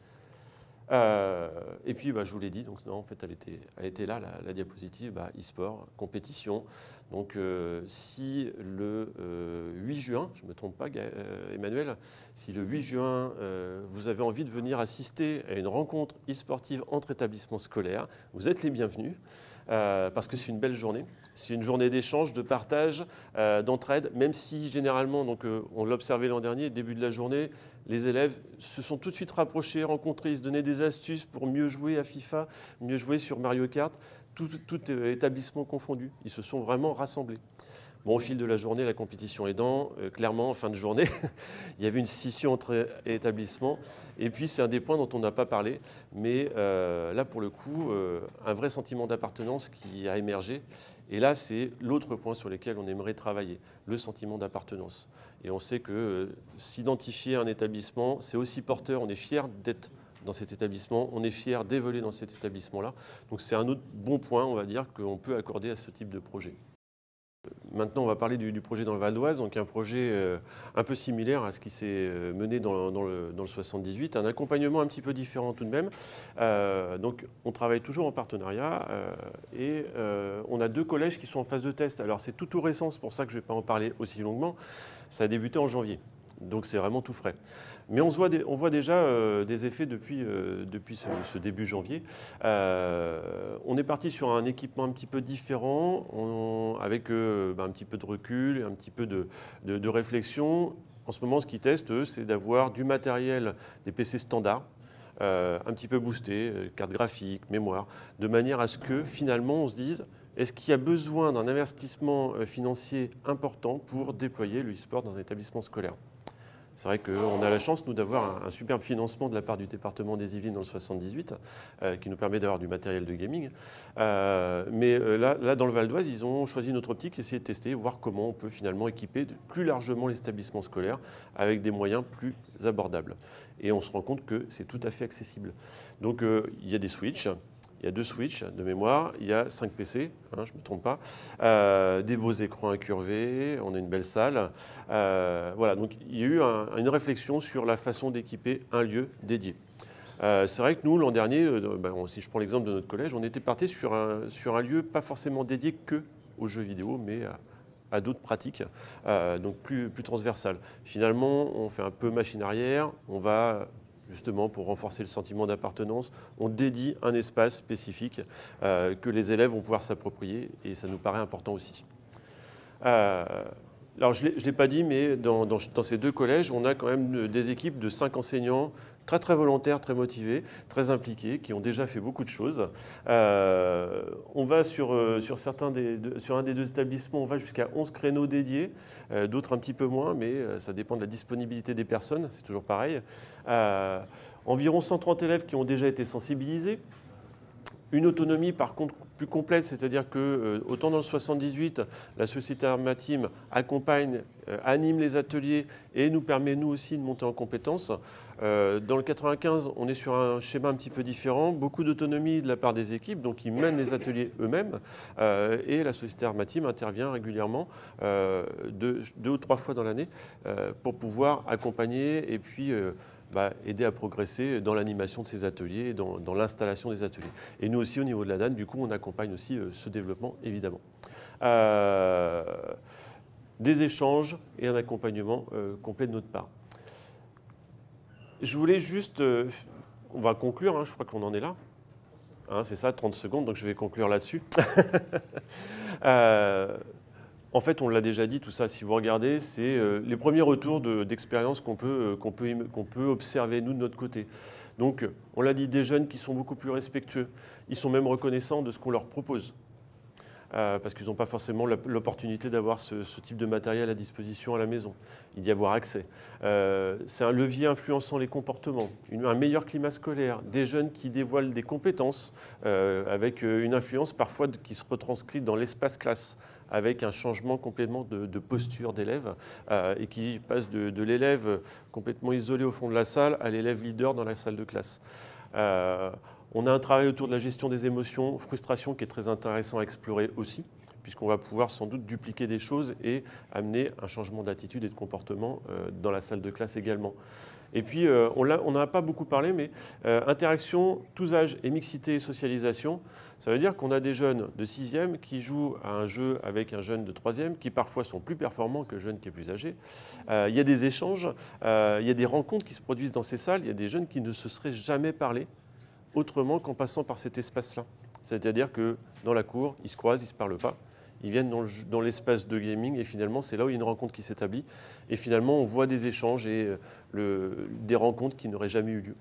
Speaker 2: Et puis, je vous l'ai dit, donc non, en fait, elle était là, la diapositive, e-sport, compétition. Donc, si le 8 juin, je ne me trompe pas, Emmanuel, si le 8 juin, vous avez envie de venir assister à une rencontre e-sportive entre établissements scolaires, vous êtes les bienvenus. Parce que c'est une belle journée. C'est une journée d'échange, de partage, d'entraide, même si généralement, donc, on l'a observé l'an dernier, début de la journée, les élèves se sont tout de suite rapprochés, rencontrés, ils se donnaient des astuces pour mieux jouer à FIFA, mieux jouer sur Mario Kart, tout établissement confondu. Ils se sont vraiment rassemblés. Bon, au fil de la journée, la compétition aidant, clairement, en fin de journée, il y avait une scission entre établissements. Et puis, c'est un des points dont on n'a pas parlé. Mais là, pour le coup, un vrai sentiment d'appartenance qui a émergé. Et là, c'est l'autre point sur lequel on aimerait travailler, le sentiment d'appartenance. Et on sait que s'identifier à un établissement, c'est aussi porteur. On est fier d'être dans cet établissement, on est fier d'évoluer dans cet établissement-là. Donc, c'est un autre bon point, on va dire, qu'on peut accorder à ce type de projet. Maintenant, on va parler du projet dans le Val d'Oise, donc un projet un peu similaire à ce qui s'est mené dans le 78, un accompagnement un petit peu différent tout de même. Donc, on travaille toujours en partenariat et on a 2 collèges qui sont en phase de test. Alors, c'est tout récent, c'est pour ça que je ne vais pas en parler aussi longuement. Ça a débuté en janvier, donc c'est vraiment tout frais. Mais on voit déjà des effets depuis ce début janvier. On est parti sur un équipement un petit peu différent, avec un petit peu de recul et un petit peu de réflexion. En ce moment, ce qu'ils testent, eux, c'est d'avoir du matériel, des PC standards, un petit peu boosté, carte graphique, mémoire, de manière à ce que finalement on se dise est-ce qu'il y a besoin d'un investissement financier important pour déployer le e-sport dans un établissement scolaire ? C'est vrai qu'on a la chance, nous, d'avoir un superbe financement de la part du département des Yvelines dans le 78, qui nous permet d'avoir du matériel de gaming. Mais là, dans le Val d'Oise, ils ont choisi notre optique, essayer de tester, voir comment on peut finalement équiper plus largement les établissements scolaires avec des moyens plus abordables. Et on se rend compte que c'est tout à fait accessible. Donc, il y a des switches. Il y a 2 switches de mémoire, il y a 5 PC, je ne me trompe pas, des beaux écrans incurvés, on a une belle salle. Voilà, donc il y a eu une réflexion sur la façon d'équiper un lieu dédié. C'est vrai que nous, l'an dernier, si je prends l'exemple de notre collège, on était parti sur un lieu pas forcément dédié que aux jeux vidéo, mais à d'autres pratiques, donc plus transversales. Finalement, on fait un peu machine arrière, on va... Justement, pour renforcer le sentiment d'appartenance, on dédie un espace spécifique que les élèves vont pouvoir s'approprier et ça nous paraît important aussi. Alors, je ne l'ai pas dit, mais dans ces 2 collèges, on a quand même des équipes de 5 enseignants très volontaires, très motivés, très impliqués, qui ont déjà fait beaucoup de choses. On va sur un des 2 établissements, on va jusqu'à 11 créneaux dédiés, d'autres un petit peu moins, mais ça dépend de la disponibilité des personnes, c'est toujours pareil. Environ 130 élèves qui ont déjà été sensibilisés. Une autonomie, par contre, plus complète, c'est-à-dire que, autant dans le 78, la société Armateam accompagne, anime les ateliers et nous permet, nous aussi, de monter en compétences. Dans le 95, on est sur un schéma un petit peu différent, beaucoup d'autonomie de la part des équipes, donc ils mènent les ateliers eux-mêmes, et la société Armateam intervient régulièrement, 2 ou 3 fois dans l'année, pour pouvoir accompagner et puis... aider à progresser dans l'animation de ces ateliers, dans l'installation des ateliers. Et nous aussi, au niveau de la DAN, du coup, on accompagne aussi ce développement, évidemment. Des échanges et un accompagnement complet de notre part. Je voulais juste... on va conclure, je crois qu'on en est là. C'est ça, 30 secondes, donc je vais conclure là-dessus. En fait, on l'a déjà dit, tout ça, si vous regardez, c'est les premiers retours d'expérience qu'on peut observer, nous, de notre côté. Donc, on l'a dit, des jeunes qui sont beaucoup plus respectueux. Ils sont même reconnaissants de ce qu'on leur propose. Parce qu'ils n'ont pas forcément l'opportunité d'avoir ce type de matériel à disposition à la maison, d'y avoir accès. C'est un levier influençant les comportements, un meilleur climat scolaire, des jeunes qui dévoilent des compétences avec une influence parfois qui se retranscrit dans l'espace classe, avec un changement complètement de posture d'élève et qui passe de l'élève complètement isolé au fond de la salle à l'élève leader dans la salle de classe. On a un travail autour de la gestion des émotions, frustration, qui est très intéressant à explorer aussi, puisqu'on va pouvoir sans doute dupliquer des choses et amener un changement d'attitude et de comportement dans la salle de classe également. Et puis, on n'en a pas beaucoup parlé, mais interaction, tous âges et mixité et socialisation, ça veut dire qu'on a des jeunes de 6e qui jouent à un jeu avec un jeune de 3e, qui parfois sont plus performants que le jeune qui est plus âgé. Il y a des échanges, il y a des rencontres qui se produisent dans ces salles, il y a des jeunes qui ne se seraient jamais parlé autrement qu'en passant par cet espace-là. C'est-à-dire que dans la cour, ils se croisent, ils ne se parlent pas. Ils viennent dans l'espace de gaming et finalement, c'est là où il y a une rencontre qui s'établit. Et finalement, on voit des échanges et des rencontres qui n'auraient jamais eu lieu.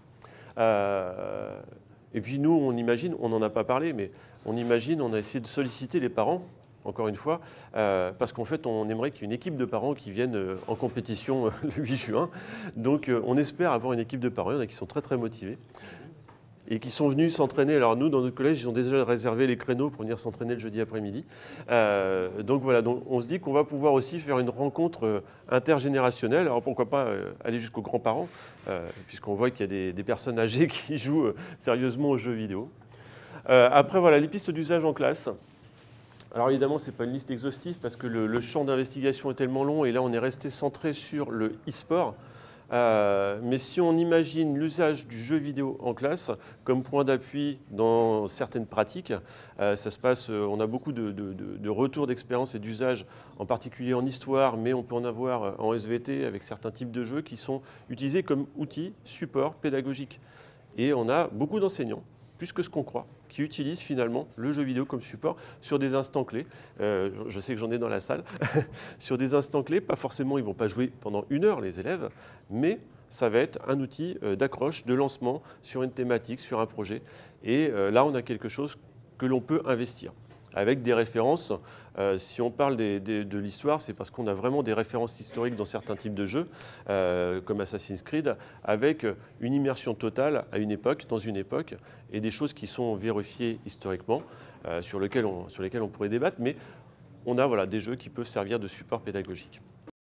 Speaker 2: Et puis nous, on imagine, on n'en a pas parlé, mais on imagine, on a essayé de solliciter les parents, encore une fois, parce qu'en fait, on aimerait qu'il y ait une équipe de parents qui viennent en compétition le 8 juin. Donc, on espère avoir une équipe de parents, il y en a qui sont très, très motivés et qui sont venus s'entraîner. Alors nous, dans notre collège, ils ont déjà réservé les créneaux pour venir s'entraîner le jeudi après-midi. Donc voilà, donc on se dit qu'on va pouvoir aussi faire une rencontre intergénérationnelle. Alors pourquoi pas aller jusqu'aux grands-parents, puisqu'on voit qu'il y a des personnes âgées qui jouent sérieusement aux jeux vidéo. Après, voilà, les pistes d'usage en classe. Alors évidemment, ce n'est pas une liste exhaustive parce que le champ d'investigation est tellement long et là, on est resté centré sur le e-sport. Mais si on imagine l'usage du jeu vidéo en classe comme point d'appui dans certaines pratiques, ça se passe, on a beaucoup de retours d'expérience et d'usage, en particulier en histoire, mais on peut en avoir en SVT avec certains types de jeux qui sont utilisés comme outils, support pédagogique. Et on a beaucoup d'enseignants, plus que ce qu'on croit, qui utilisent finalement le jeu vidéo comme support sur des instants clés. Je sais que j'en ai dans la salle. Sur des instants clés, pas forcément, ils ne vont pas jouer pendant 1 heure, les élèves, mais ça va être un outil d'accroche, de lancement sur une thématique, sur un projet. Et là, on a quelque chose que l'on peut investir. Avec des références, si on parle de l'histoire, c'est parce qu'on a vraiment des références historiques dans certains types de jeux, comme Assassin's Creed, avec une immersion totale à une époque, dans une époque, et des choses qui sont vérifiées historiquement, sur lesquelles on pourrait débattre, mais on a voilà, des jeux qui peuvent servir de support pédagogique.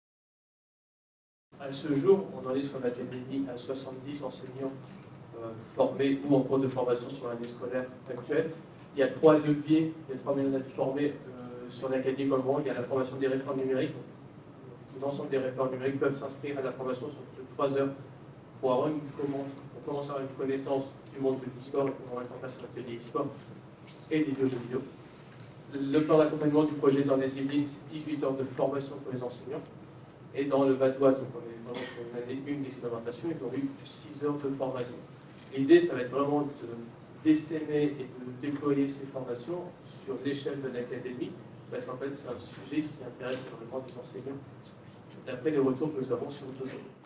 Speaker 1: À ce jour, on en est sur l'académie à 70 enseignants formés ou en cours de formation sur l'année scolaire actuelle. Il y a 3 leviers, il y a 3 moyens d'être formés sur l'académie comme il y a la formation des référents numériques. L'ensemble des référents numériques peuvent s'inscrire à la formation sur 3 heures pour avoir commencer à avoir une connaissance du monde de l'e-sport et pour mettre en place un atelier e-sport et des jeux vidéo. Le plan d'accompagnement du projet dans les Yvelines, c'est 18 heures de formation pour les enseignants. Et dans le Val d'Oise, donc on est vraiment sur une année 1 d'expérimentation, ils ont eu 6 heures de formation. L'idée, ça va être vraiment de d'essaimer et de déployer ces formations sur l'échelle de l'académie, parce qu'en fait, c'est un sujet qui intéresse énormément les enseignants, d'après les retours que nous avons sur le domaine.